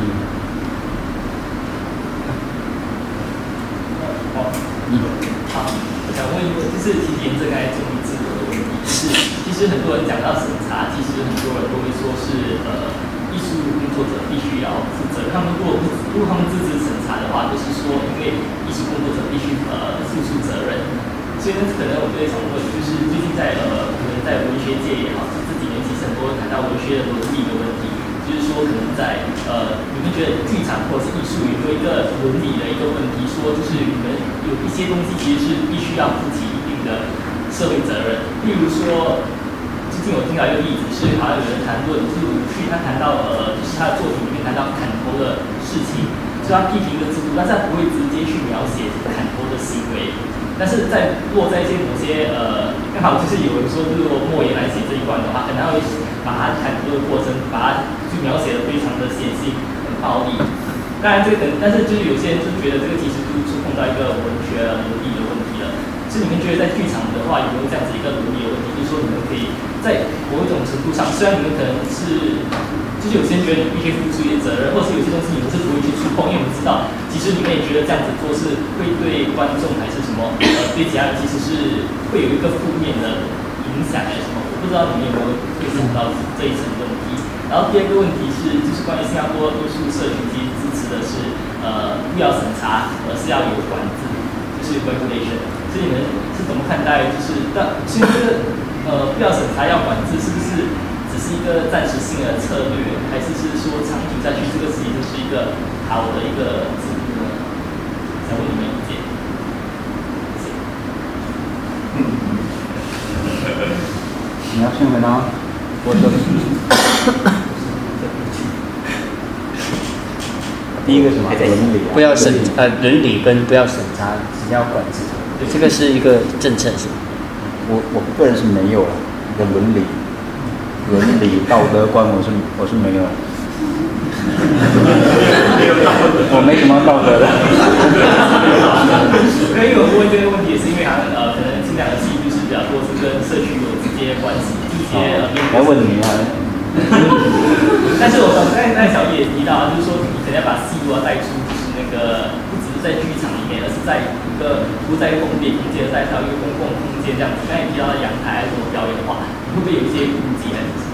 哦，嗯，好，我想问一个，就是其实沿着刚才忠于自我的问题，是其实实很多人讲到审查，其实很多人都会说是呃艺术工作者必须要负责。他们如果不如果他们自己审查的话，就是说因为艺术工作者必须呃负出责任。所以呢，可能我就会想问，就是最近在呃可能在文学界也好，这几年其实很多人谈到文学的伦理的问题，就是说可能在呃你们觉得剧场或者是艺术有没有一个伦理的一个问题，说就是你们有一些东西其实是必须要负起一定的社会责任，例如说。最近我听到一个例子，是好像有人谈论，就是鲁迅他谈到呃，就是他的作品里面谈到砍头的事情，所以他批评一个制度，但是他不会直接去描写砍头的行为，但是在落在一些某些呃，刚好就是有人说，如果莫言来写这一段的话，可能会把他砍头的过程，把它就描写的非常的血腥、很暴力。当然这个，但是就是有些人就觉得这个其实就触碰到一个文学伦理的问题了。是你们觉得在剧场的话，有没有这样子一个伦理的问题？就是说你们可以。在某一种程度上，虽然你们可能是，就是有些人觉得你必须付出一些责任，或者是有些东西你们是不会去触碰，因为我们知道，其实你们也觉得这样子做是会对观众还是什么，呃，对其他人其实是会有一个负面的影响还是什么？我不知道你们有没有会想到这一层问题。然后第二个问题是，就是关于新加坡多数社群其实支持的是，呃，不要审查，而是要有管制，就是 regulation。所以你们是怎么看待？就是但其实这个。呃，不要审查要管制，是不是只是一个暂时性的策略，还是是说长久下去，这个其实是一个好的一个制度呢？想问你们意见。 你要先回答，我说。第一个什么？伦理、啊。 不要审呃伦理跟不要审查，只要管制，这个是一个政策是吗？ 我我个人是没有了，一个伦理、伦理道德观，我是我是没有，我没什么道德的。 因为我问这个问题，也是因为好像呃，可能这两个戏就是比较多是跟社区有直接关系，一些呃。 来问你啊。 但是我刚才那小叶也提到啊，就是说你肯定要把戏都要带出，就是那个不只是在剧场里面，而是在一个不在封闭空间，在到一个公共空间这样子。刚才提到的阳台还是什么表演的话，你会不会有一些顾忌还是什么？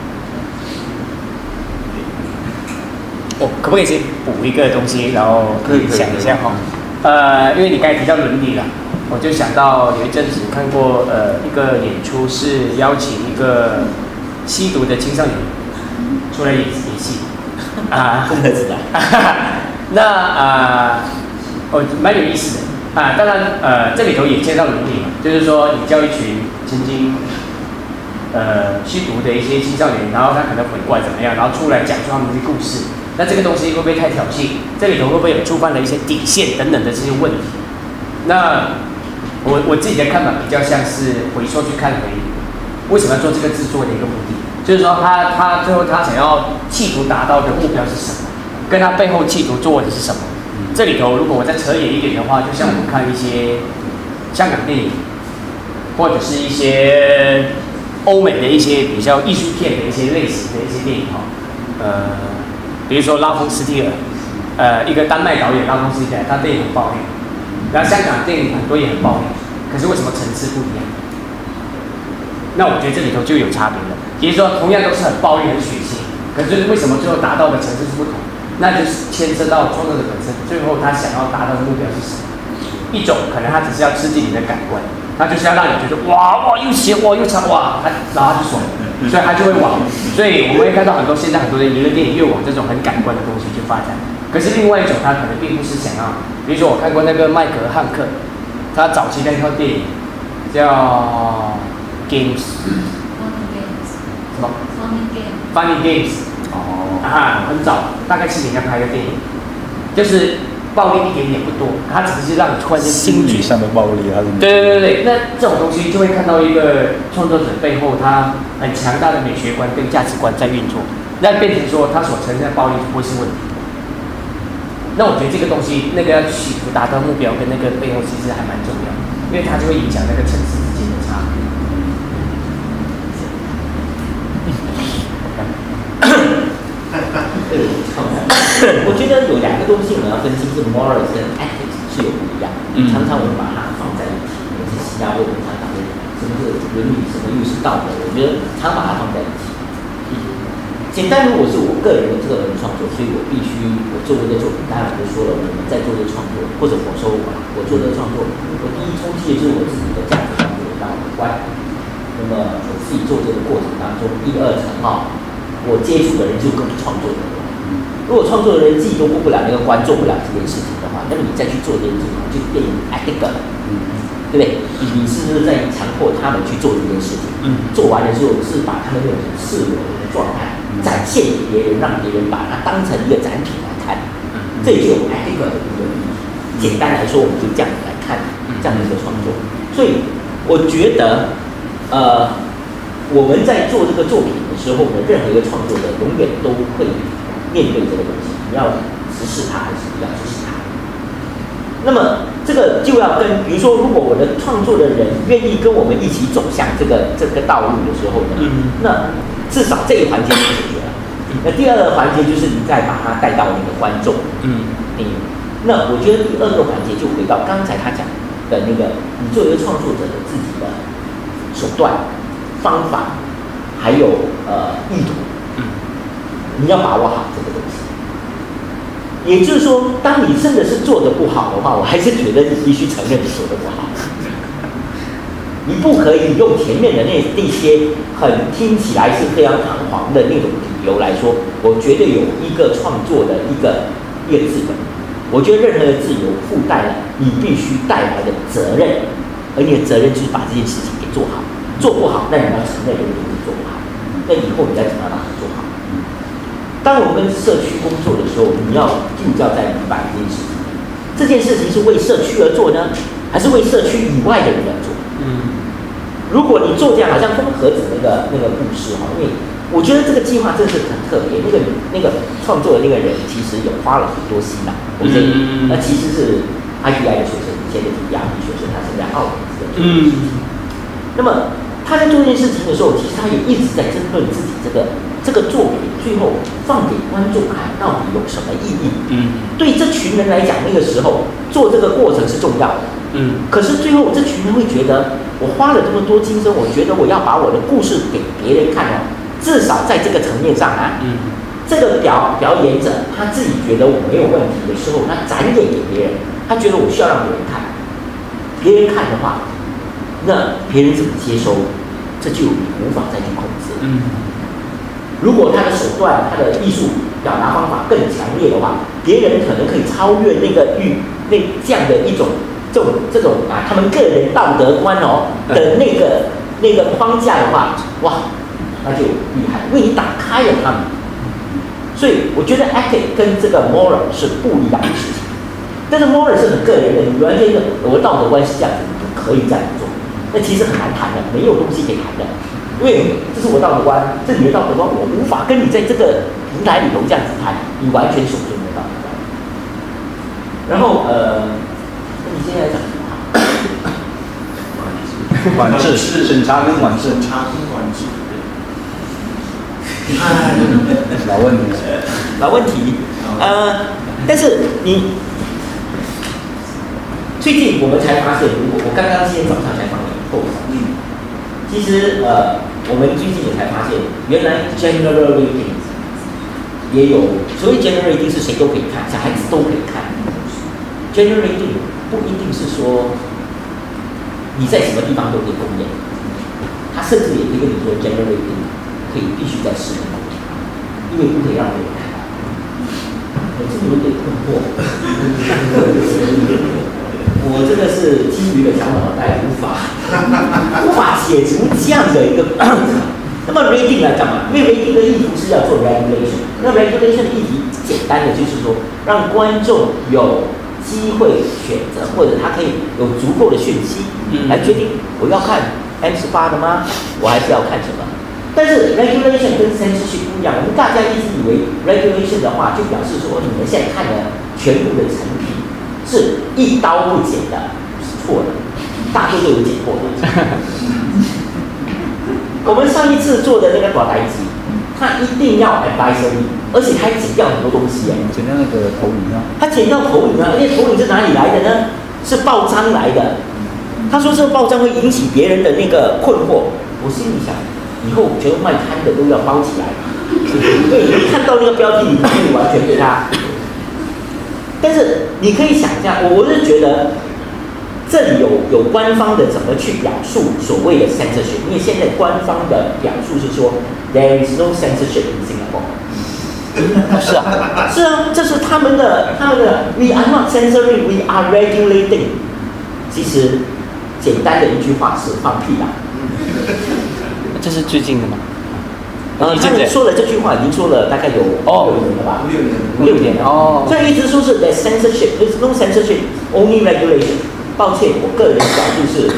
我、哦、可不可以先补一个东西，然后可以想一下哈？呃，因为你刚才提到伦理了，我就想到有一阵子看过呃一个演出，是邀请一个吸毒的青少年出来演演戏啊， 真的知道。 那啊，哦，蛮有意思的啊。当然，呃，这里头也牵到伦理嘛，就是说你教一群曾经呃吸毒的一些青少年，然后他可能悔过来怎么样，然后出来讲出他们的故事。那这个东西会不会太挑衅？这里头会不会有触犯了一些底线等等的这些问题？那我我自己的看法比较像是回溯去看回为什么要做这个制作的一个目的，就是说他他最后他想要企图达到的目标是什么，跟他背后企图做的是什么。这里头如果我再扯远一点的话，就像我们看一些香港电影，或者是一些欧美的一些比较艺术片的一些类型的一些电影哈，呃。比如说拉风斯蒂尔，呃，一个丹麦导演拉风斯蒂尔，他电影很暴力，然后香港电影很多也很暴力，可是为什么层次不一样？那我觉得这里头就有差别了。也就是说，同样都是很暴力、很血腥，可是为什么最后达到的层次是不同？那就是牵涉到创作者本身，最后他想要达到的目标是什么？一种可能他只是要刺激你的感官，他就是要让你觉得哇哇又血哇又长哇，他然后他就爽。所以他就会往，所以我们会看到很多现在很多的娱乐电影越往这种很感官的东西去发展。可是另外一种，他可能并不是想要，比如说我看过那个麦克汉克，他早期那套电影叫 Games， 什么 Funny Games， 哦，啊，很早，大概七年前拍的电影，就是暴力一点点不多，它只是让你突然间心理上的暴力，它是对对对对，那这种东西就会看到一个创作者背后他很强大的美学观跟价值观在运作，那变成说他所呈现的暴力就不会是问题。那我觉得这个东西，那个要企图达到目标跟那个背后其实还蛮重要，因为它就会影响那个层次之间的差别。 我觉得有两个东西我们要分清，是 morals 跟 ethics 是有不一样。嗯、常常我们把它放在一起，尤其是新加坡人常常会是么是伦理，什么又是道德，我觉得常把它放在一起。简单，如果是我个人的这个文创作，所以我必须我做这个作品，当然我就说了，我们在做这个创作，或者我说我我做这个创作，我第一冲击的就是我自己的价值观、我的道德观。那么我自己做这个过程当中，第二层啊，我接触的人就更创作的人。如果创作的人自己都过不了那个关，做不了这件事情的话，那么你再去做这件事情，就变成 ethical 了，对不对？你是不是在强迫他们去做这件事情？嗯，做完了之后是把他们那种赤裸的状态展现给别人，让别人把它当成一个展品来看，这就有 ethical 的一个意义。简单来说，我们就这样来看这样的一个创作。所以我觉得，呃，我们在做这个作品的时候呢，任何一个创作者永远都会面对这个东西，你要直视它还是不要直视它？那么这个就要跟，比如说，如果我的创作的人愿意跟我们一起走向这个这个道路的时候呢，嗯、那至少这一环节就解决了。那第二个环节就是你再把它带到那个观众，嗯，嗯，那我觉得第二个环节就回到刚才他讲的那个，你作为创作者的自己的手段、方法，还有呃意图。你要把握好这个东西，也就是说，当你真的是做得不好的话，我还是觉得你必须承认你做得不好。你不可以用前面的那那些很听起来是非常堂皇的那种理由来说，我觉得有一个创作的一个一个自由。我觉得任何的自由附带了你必须带来的责任，而你的责任就是把这件事情给做好。做不好，那你要承认这个东西做不好，那以后你再怎么样把它做好。当我们跟社区工作的时候，你要就要在明白一件事情：这件事情是为社区而做呢，还是为社区以外的人而做？嗯，如果你做这样，好像风盒子那个那个故事哈，因为我觉得这个计划真是很特别。那个那个创作的那个人其实有花了很多心脑，我觉得那其实是 I P I 的学生，以前的 T R P 学生，他是在澳门的。嗯，那么他在做这件事情的时候，其实他也一直在争论自己这个。这个作品最后放给观众看，到底有什么意义？嗯，对这群人来讲，那个时候做这个过程是重要的。嗯，可是最后这群人会觉得，我花了这么多精神，我觉得我要把我的故事给别人看哦。至少在这个层面上啊，嗯，这个表表演者他自己觉得我没有问题的时候，他展演给别人，他觉得我需要让别人看。别人看的话，那别人怎么接收？这就你无法再去控制。嗯。如果他的手段、他的艺术表达方法更强烈的话，别人可能可以超越那个欲那这样的一种这种这种啊，他们个人道德观哦的那个那个框架的话，哇，那就厉害，为你打开了他们。所以我觉得 ethic 跟这个 moral 是不一样的事情。但是 moral 是很个人的，你完全的我的道德观是这样子，你不可以这样做，那其实很难谈的，没有东西可以谈的。因为这是我道德观，这是你的道德观，我无法跟你在这个平台里头这样子谈，你完全守住你的道德观。然后呃，那你现在讲什么？ 管制、审查跟管制、 审查跟管制。 哎，老问题， 老问题。呃，但是你最近我们才发现，如果我刚刚今天早上才放了以后，嗯，其实呃。我们最近也才发现，原来 general reading 也有所谓 general reading 是谁都可以看，小孩子都可以看。general reading 不一定是说你在什么地方都可以公演，他甚至也可以跟你说 general reading 可以必须在室内公演，因为不可以让别人看到。我这有点困惑，我真的是基于的小脑袋无法无法解除这样的一个那么 reading 来干嘛？因为 reading 的意图是要做 regulation， 那 regulation 的议题简单的就是说，让观众有机会选择，或者他可以有足够的讯息来决定我要看 M 十八的吗？我还是要看什么？但是 regulation 跟 censorship 不一样，我们大家一直以为 regulation 的话，就表示说你们现在看的全部的成品是一刀不剪的，是错的，大多都有剪过的。我们上一次做的那个短台集，它一定要 advisory， 而且还剪掉很多东西哎， 剪掉那个投影啊， 它剪掉投影啊，而且投影是哪里来的呢？是报章来的。 他说这个报章会引起别人的那个困惑，我心里想，以后全部卖摊的都要包起来，因为你看到那个标题，你可以完全被他。但是你可以想象，我我是觉得这里有有官方的怎么去表述所谓的 censorship， 因为现在官方的表述是说 there is no censorship in Singapore。是啊，是啊，这是他们的他们的 we are not censoring, we are regulating。其实简单的一句话是放屁啦。 这是最近的吗？ 呃，他们说了这句话已经说了大概有哦六年了吧？ 六年， 六年了。 哦， 所以一直说是 there's censorship, there's no censorship, only regulation。抱歉，我个人的角度是，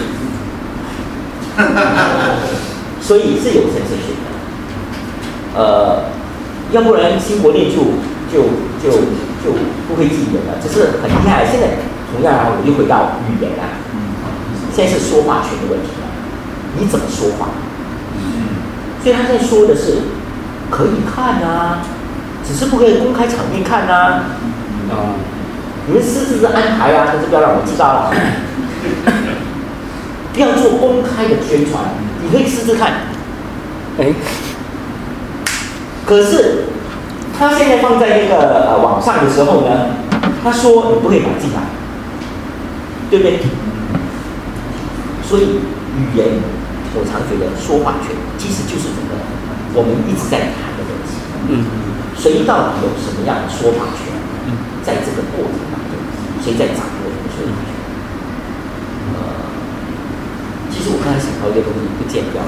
所以是有 censorship 的。呃，要不然新国念就就就就不会禁言了，只是很厉害。现在同样啊，我就回到语言啊，现在是说话权的问题了，你怎么说话？所以他在说的是可以看啊，只是不可以公开场面看啊。 哦， 你们私自的安排啊，但是不要让我知道了。不要做公开的宣传，你可以私自看。 哎， 可是他现在放在那个呃网上的时候呢，他说你不可以买进来，对不对？所以语言，我常觉得说话权其实就是这个我们一直在谈的问题。 嗯， 谁到底有什么样的说法权？嗯，在这个过程当中，谁在掌握这个说法权？呃，其实我刚才想到一个东西，不见掉了。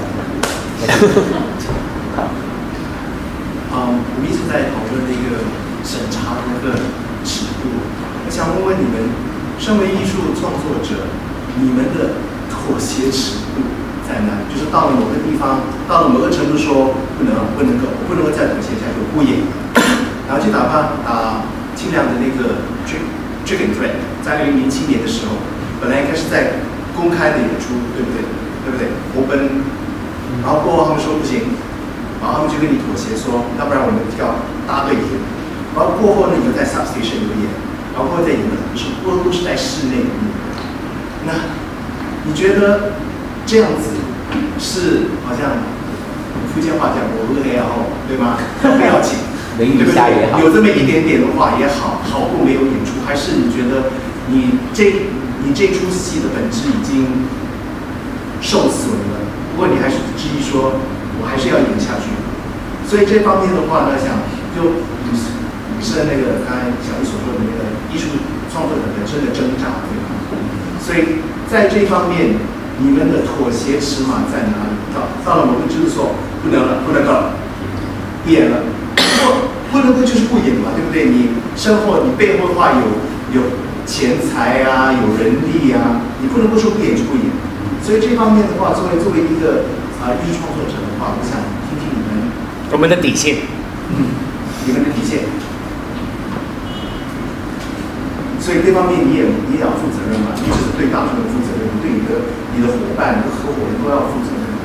嗯，我们一直在讨论那个审查的那个尺度。我想问问你们，身为艺术创作者，你们的妥协尺度在哪里？就是到了某个地方，到了某个程度说不能不能够不能够再妥协下去，我不演，然后就哪怕啊尽量的那个 Dragon Thread， 在二零零七年的时候，本来应该是在公开的演出，对不对？对不对？活奔，然后过后他们说不行，然后他们就跟你妥协说，要不然我们要搭队演，然后过后呢，你就在 substation 里面演，然后过后再演的是都都是在室内演。那你觉得这样子是好像福建话讲我饿也好，对吗？不要紧，对不对？有这么一点点的话也好，好过没有演出，还是你觉得你这你这出戏的本质已经受损了？不过你还是质疑说，我还是要演下去。所以这方面的话呢，想就是那个刚才小丽所说的那个艺术创作者本身的挣扎，对吧？所以在这方面，你们的妥协尺码在哪里？到到了某个就是说不能了，不能了，不演了。不不能够就是不演嘛，对不对？你身后你背后的话有有钱财啊，有人力啊，你不能够说不演就不演。所以这方面的话，作为作为一个啊、呃、艺术创作者的话，我想听听你们我们的底线， 嗯，你们的底线。所以这方面你也你也要负责任嘛，你只是对大众负责任，对你的你的伙伴、你的合伙人都要负责任。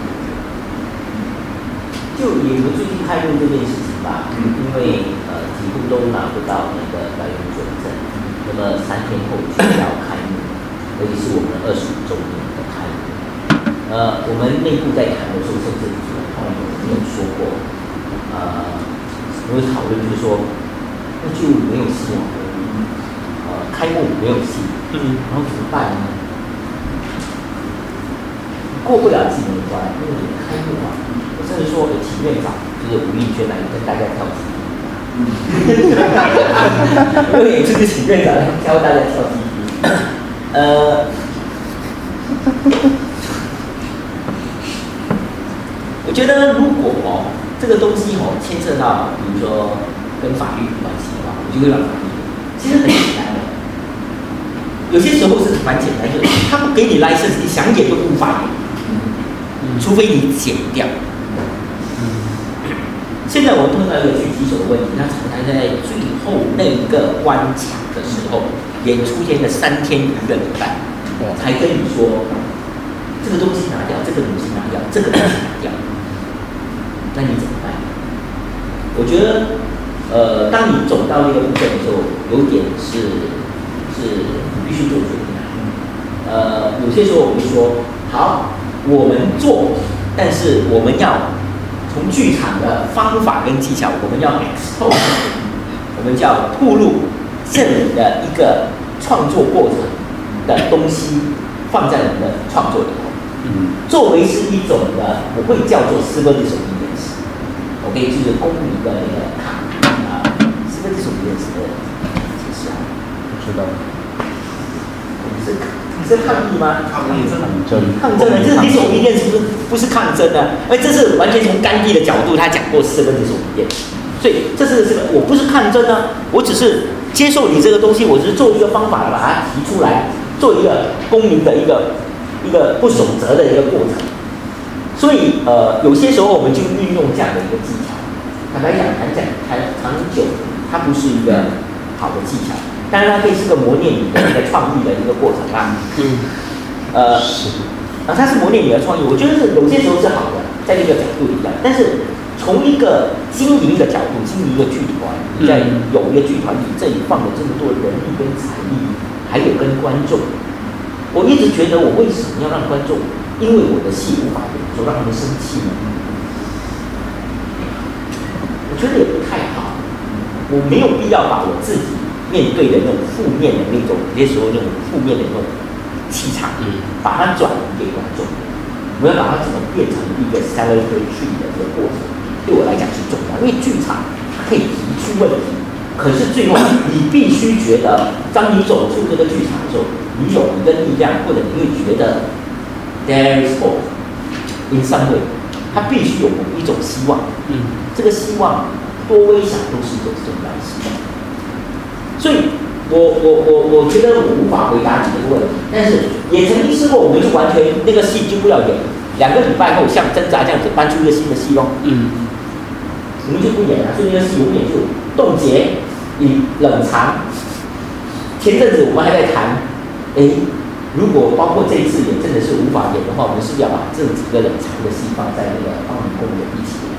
就以我最近开幕这件事情吧，嗯、因为呃几乎都拿不到那个表演准证，那么三天后就要开幕，而且是我们二十五周年的开幕。呃，我们内部在谈的时候，甚至后来有有说过，呃，我们讨论就是说，那就没有戏了，呃，开幕没有戏，嗯，然后怎么办呢？过不了几年关，因为你开幕啊，我甚至说请院长就是吴立轩来跟大家跳集体，嗯，因为这个请院长来教大家跳集体，呃。我觉得如果哦这个东西哦牵涉到比如说跟法律有关系的话，我就会让法律。其实很简单的，有些时候是蛮简单的，他不给你 license， 你想演就无法演，嗯，除非你剪掉。嗯，现在我们碰到一个狙击手的问题，他常常在最后那个关卡的时候，演出前的三天一个礼拜，才跟你说这个东西拿掉，这个东西拿掉，这个东西拿掉。那你怎么办？我觉得，呃，当你走到那个部分的时候，有点是是你必须做决定。 呃，有些时候我们说，好，我们做，但是我们要从剧场的方法跟技巧，我们要 expose， 我们叫吐露这里的一个创作过程的东西放在我们的创作里头。嗯，作为是一种的，我会叫做 civil disobedience。OK， 就是公民的那个抗啊 ，civil disobedience 的解释啊， 不知道。 你是你是抗议吗？ 抗议抗争。 抗争呢？这是 disobedience 不是不是抗争呢？哎，这是完全从甘地的角度，他讲过 civil disobedience。所以这是这个，我不是抗争呢，我只是接受你这个东西，我只是做一个方法把它提出来，做一个公民的一个。一个不守则的一个过程，所以呃，有些时候我们就运用这样的一个技巧。坦白讲，谈讲谈长久，它不是一个好的技巧，当然它可以是个磨练你的一个创意的一个过程啊。嗯。呃，啊，它是磨练你的创意，我觉得是有些时候是好的，在这个角度里的。但是从一个经营的角度，经营一个剧团，你在有一个剧团里，这里放了这么多人力跟财力，还有跟观众。我一直觉得，我为什么要让观众因为我的戏无法演出，让他们生气呢？我觉得也不太好。我没有必要把我自己面对的那种负面的那种，有些时候那种负面的那种气场，把它转移给观众。我要把它怎么变成一个 celebratory 的一个过程，对我来讲是重要。因为剧场它可以提出问题，可是最后你必须觉得，当你走出这个剧场的时候。你有一个力量，或者你会觉得 there is hope in some way， 它必须有某一种希望。嗯，这个希望多微小都是一种重要的希望。所以我我我我觉得我无法回答你这个问题，但是也曾经试过，我们就完全那个戏就不要演，两个礼拜后像挣扎这样子搬出一个新的戏咯。嗯，我们就不演了，所以那个戏永远就冻结、以冷藏。前阵子我们还在谈。哎，如果包括这一次也真的是无法演的话，我们是不是要把这几个冷藏的戏放在那个《方明公园》一起演？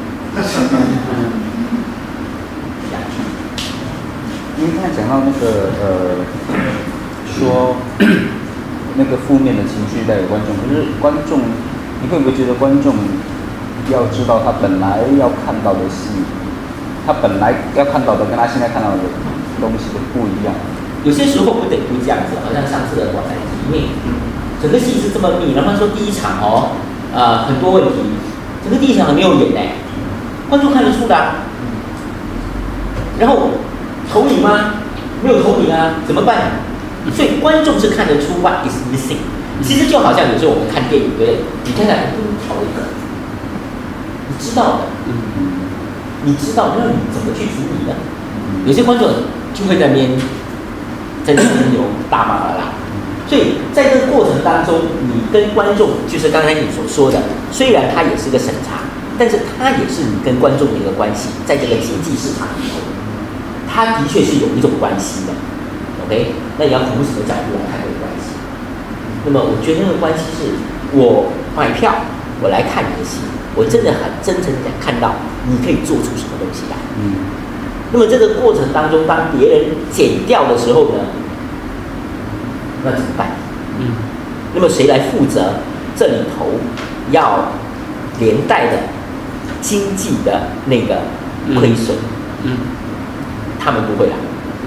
因为刚才讲到那个呃，说那个负面的情绪带给观众，可是观众，你会不会觉得观众要知道他本来要看到的戏，他本来要看到的跟他现在看到的东西都不一样？ 有些时候不得不这样子，好像上次的广载体，因为整个戏是这么密，然后说第一场哦，呃，很多问题，整个第一场还没有演呢，观众看得出的、啊。然后投影吗？没有投影啊，怎么办？所以观众是看得出 what is missing。其实就好像有时候我们看电影，对不对？你看看，不少一个，你知道的，你知道，那你怎么去处理呢？有些观众就会在那边。在那边有大骂大嚷，所以在这个过程当中，你跟观众就是刚才你所说的，虽然它也是个审查，但是它也是你跟观众的一个关系，在这个经济市场里头，它的确是有一种关系的 ，OK？ 那你要从什么角度来看这个关系？那么我觉得那个关系是，我买票，我来看你的戏，我真的很真诚的看到你可以做出什么东西来，嗯。那么这个过程当中，当别人剪掉的时候呢，那怎么办？嗯，那么谁来负责这里头要连带的经济的那个亏损？嗯，他们不会来。嗯，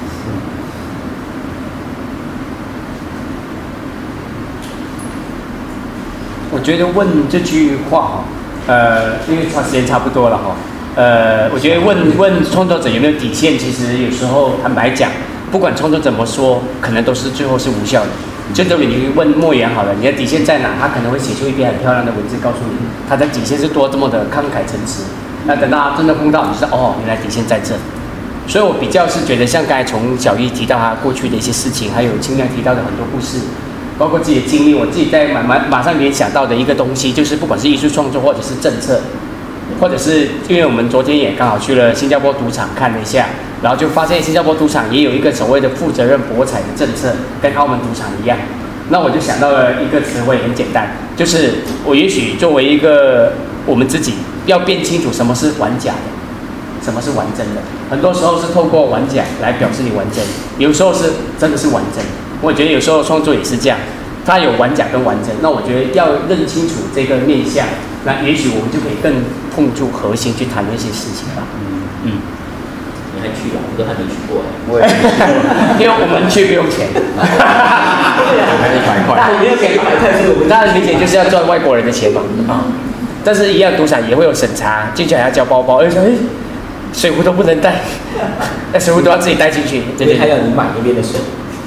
我觉得问这句话哈，呃，因为差时间差不多了哈。呃，我觉得问问创作者有没有底线，其实有时候坦白讲，不管创作者怎么说，可能都是最后是无效的。就等于你问莫言好了，你的底线在哪？他可能会写出一篇很漂亮的文字，告诉你他的底线是多这么的慷慨陈词。那等到他真的碰到，你知道哦，原来底线在这。所以我比较是觉得，像刚才从小易提到他过去的一些事情，还有清亮提到的很多故事，包括自己的经历，我自己在马马马上联想到的一个东西，就是不管是艺术创作或者是政策。或者是因为我们昨天也刚好去了新加坡赌场看了一下，然后就发现新加坡赌场也有一个所谓的负责任博彩的政策，跟澳门赌场一样。那我就想到了一个词汇，很简单，就是我也许作为一个我们自己要辨清楚什么是玩假的，什么是玩真的。很多时候是透过玩假来表示你玩真，有时候是真的是玩真。我觉得有时候创作也是这样。 它有完假跟完整。那我觉得要认清楚这个面向，那也许我们就可以更碰触核心去谈那些事情吧。嗯嗯。 你还去啊？我都还没去过哎。 我也因为我们去不用钱。 还一百块。 没有给一百块，是我们大家理解就是要赚外国人的钱嘛啊。但是，一样赌场也会有审查，进去还要交包包，而且哎，水壶都不能带，那水壶都要自己带进去， 因为还要你买那边的水。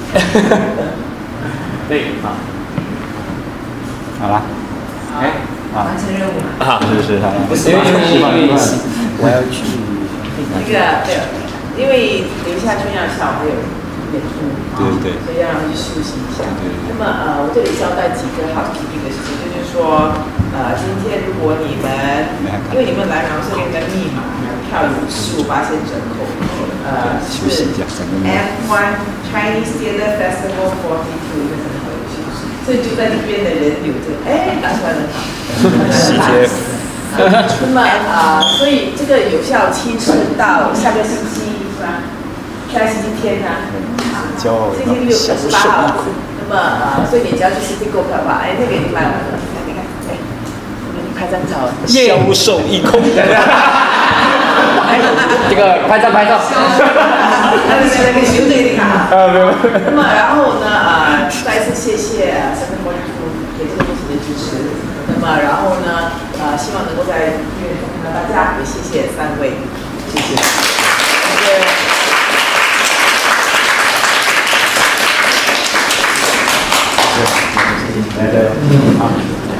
对，好， 好了，哎， 完成任务嘛。 好， 是是，好了， 不是因为因为我要去那个对，因为留下重要校还有演出， 对对， 所以要让他去休息一下。 对。 那么呃，我这里交代几个好几个事情，就是说呃，今天如果你们因为你们来芒是那个密码，票有十五八千折扣，呃是 M one Chinese Theatre Festival forty two 一个很好的游戏，所以就在里边的人有这个哎打出来了， 细节。 那么啊、呃，所以这个有效期是到下个星期是吧？下个星期天呢、啊，星期六十八号。那么呃，所以你只要去 City 购票的话，哎，那个已经卖完了。你看，哎，我们拍张照， 销售一空。这个拍照拍照。 那个那个修对的啊。 啊，没有。 那么然后呢，呃，再一次谢谢呃三分国主给这个东西的支持。那么然后呢，呃，希望能够在医院中看到大家，也谢谢三位，谢谢。谢谢。 来的，好。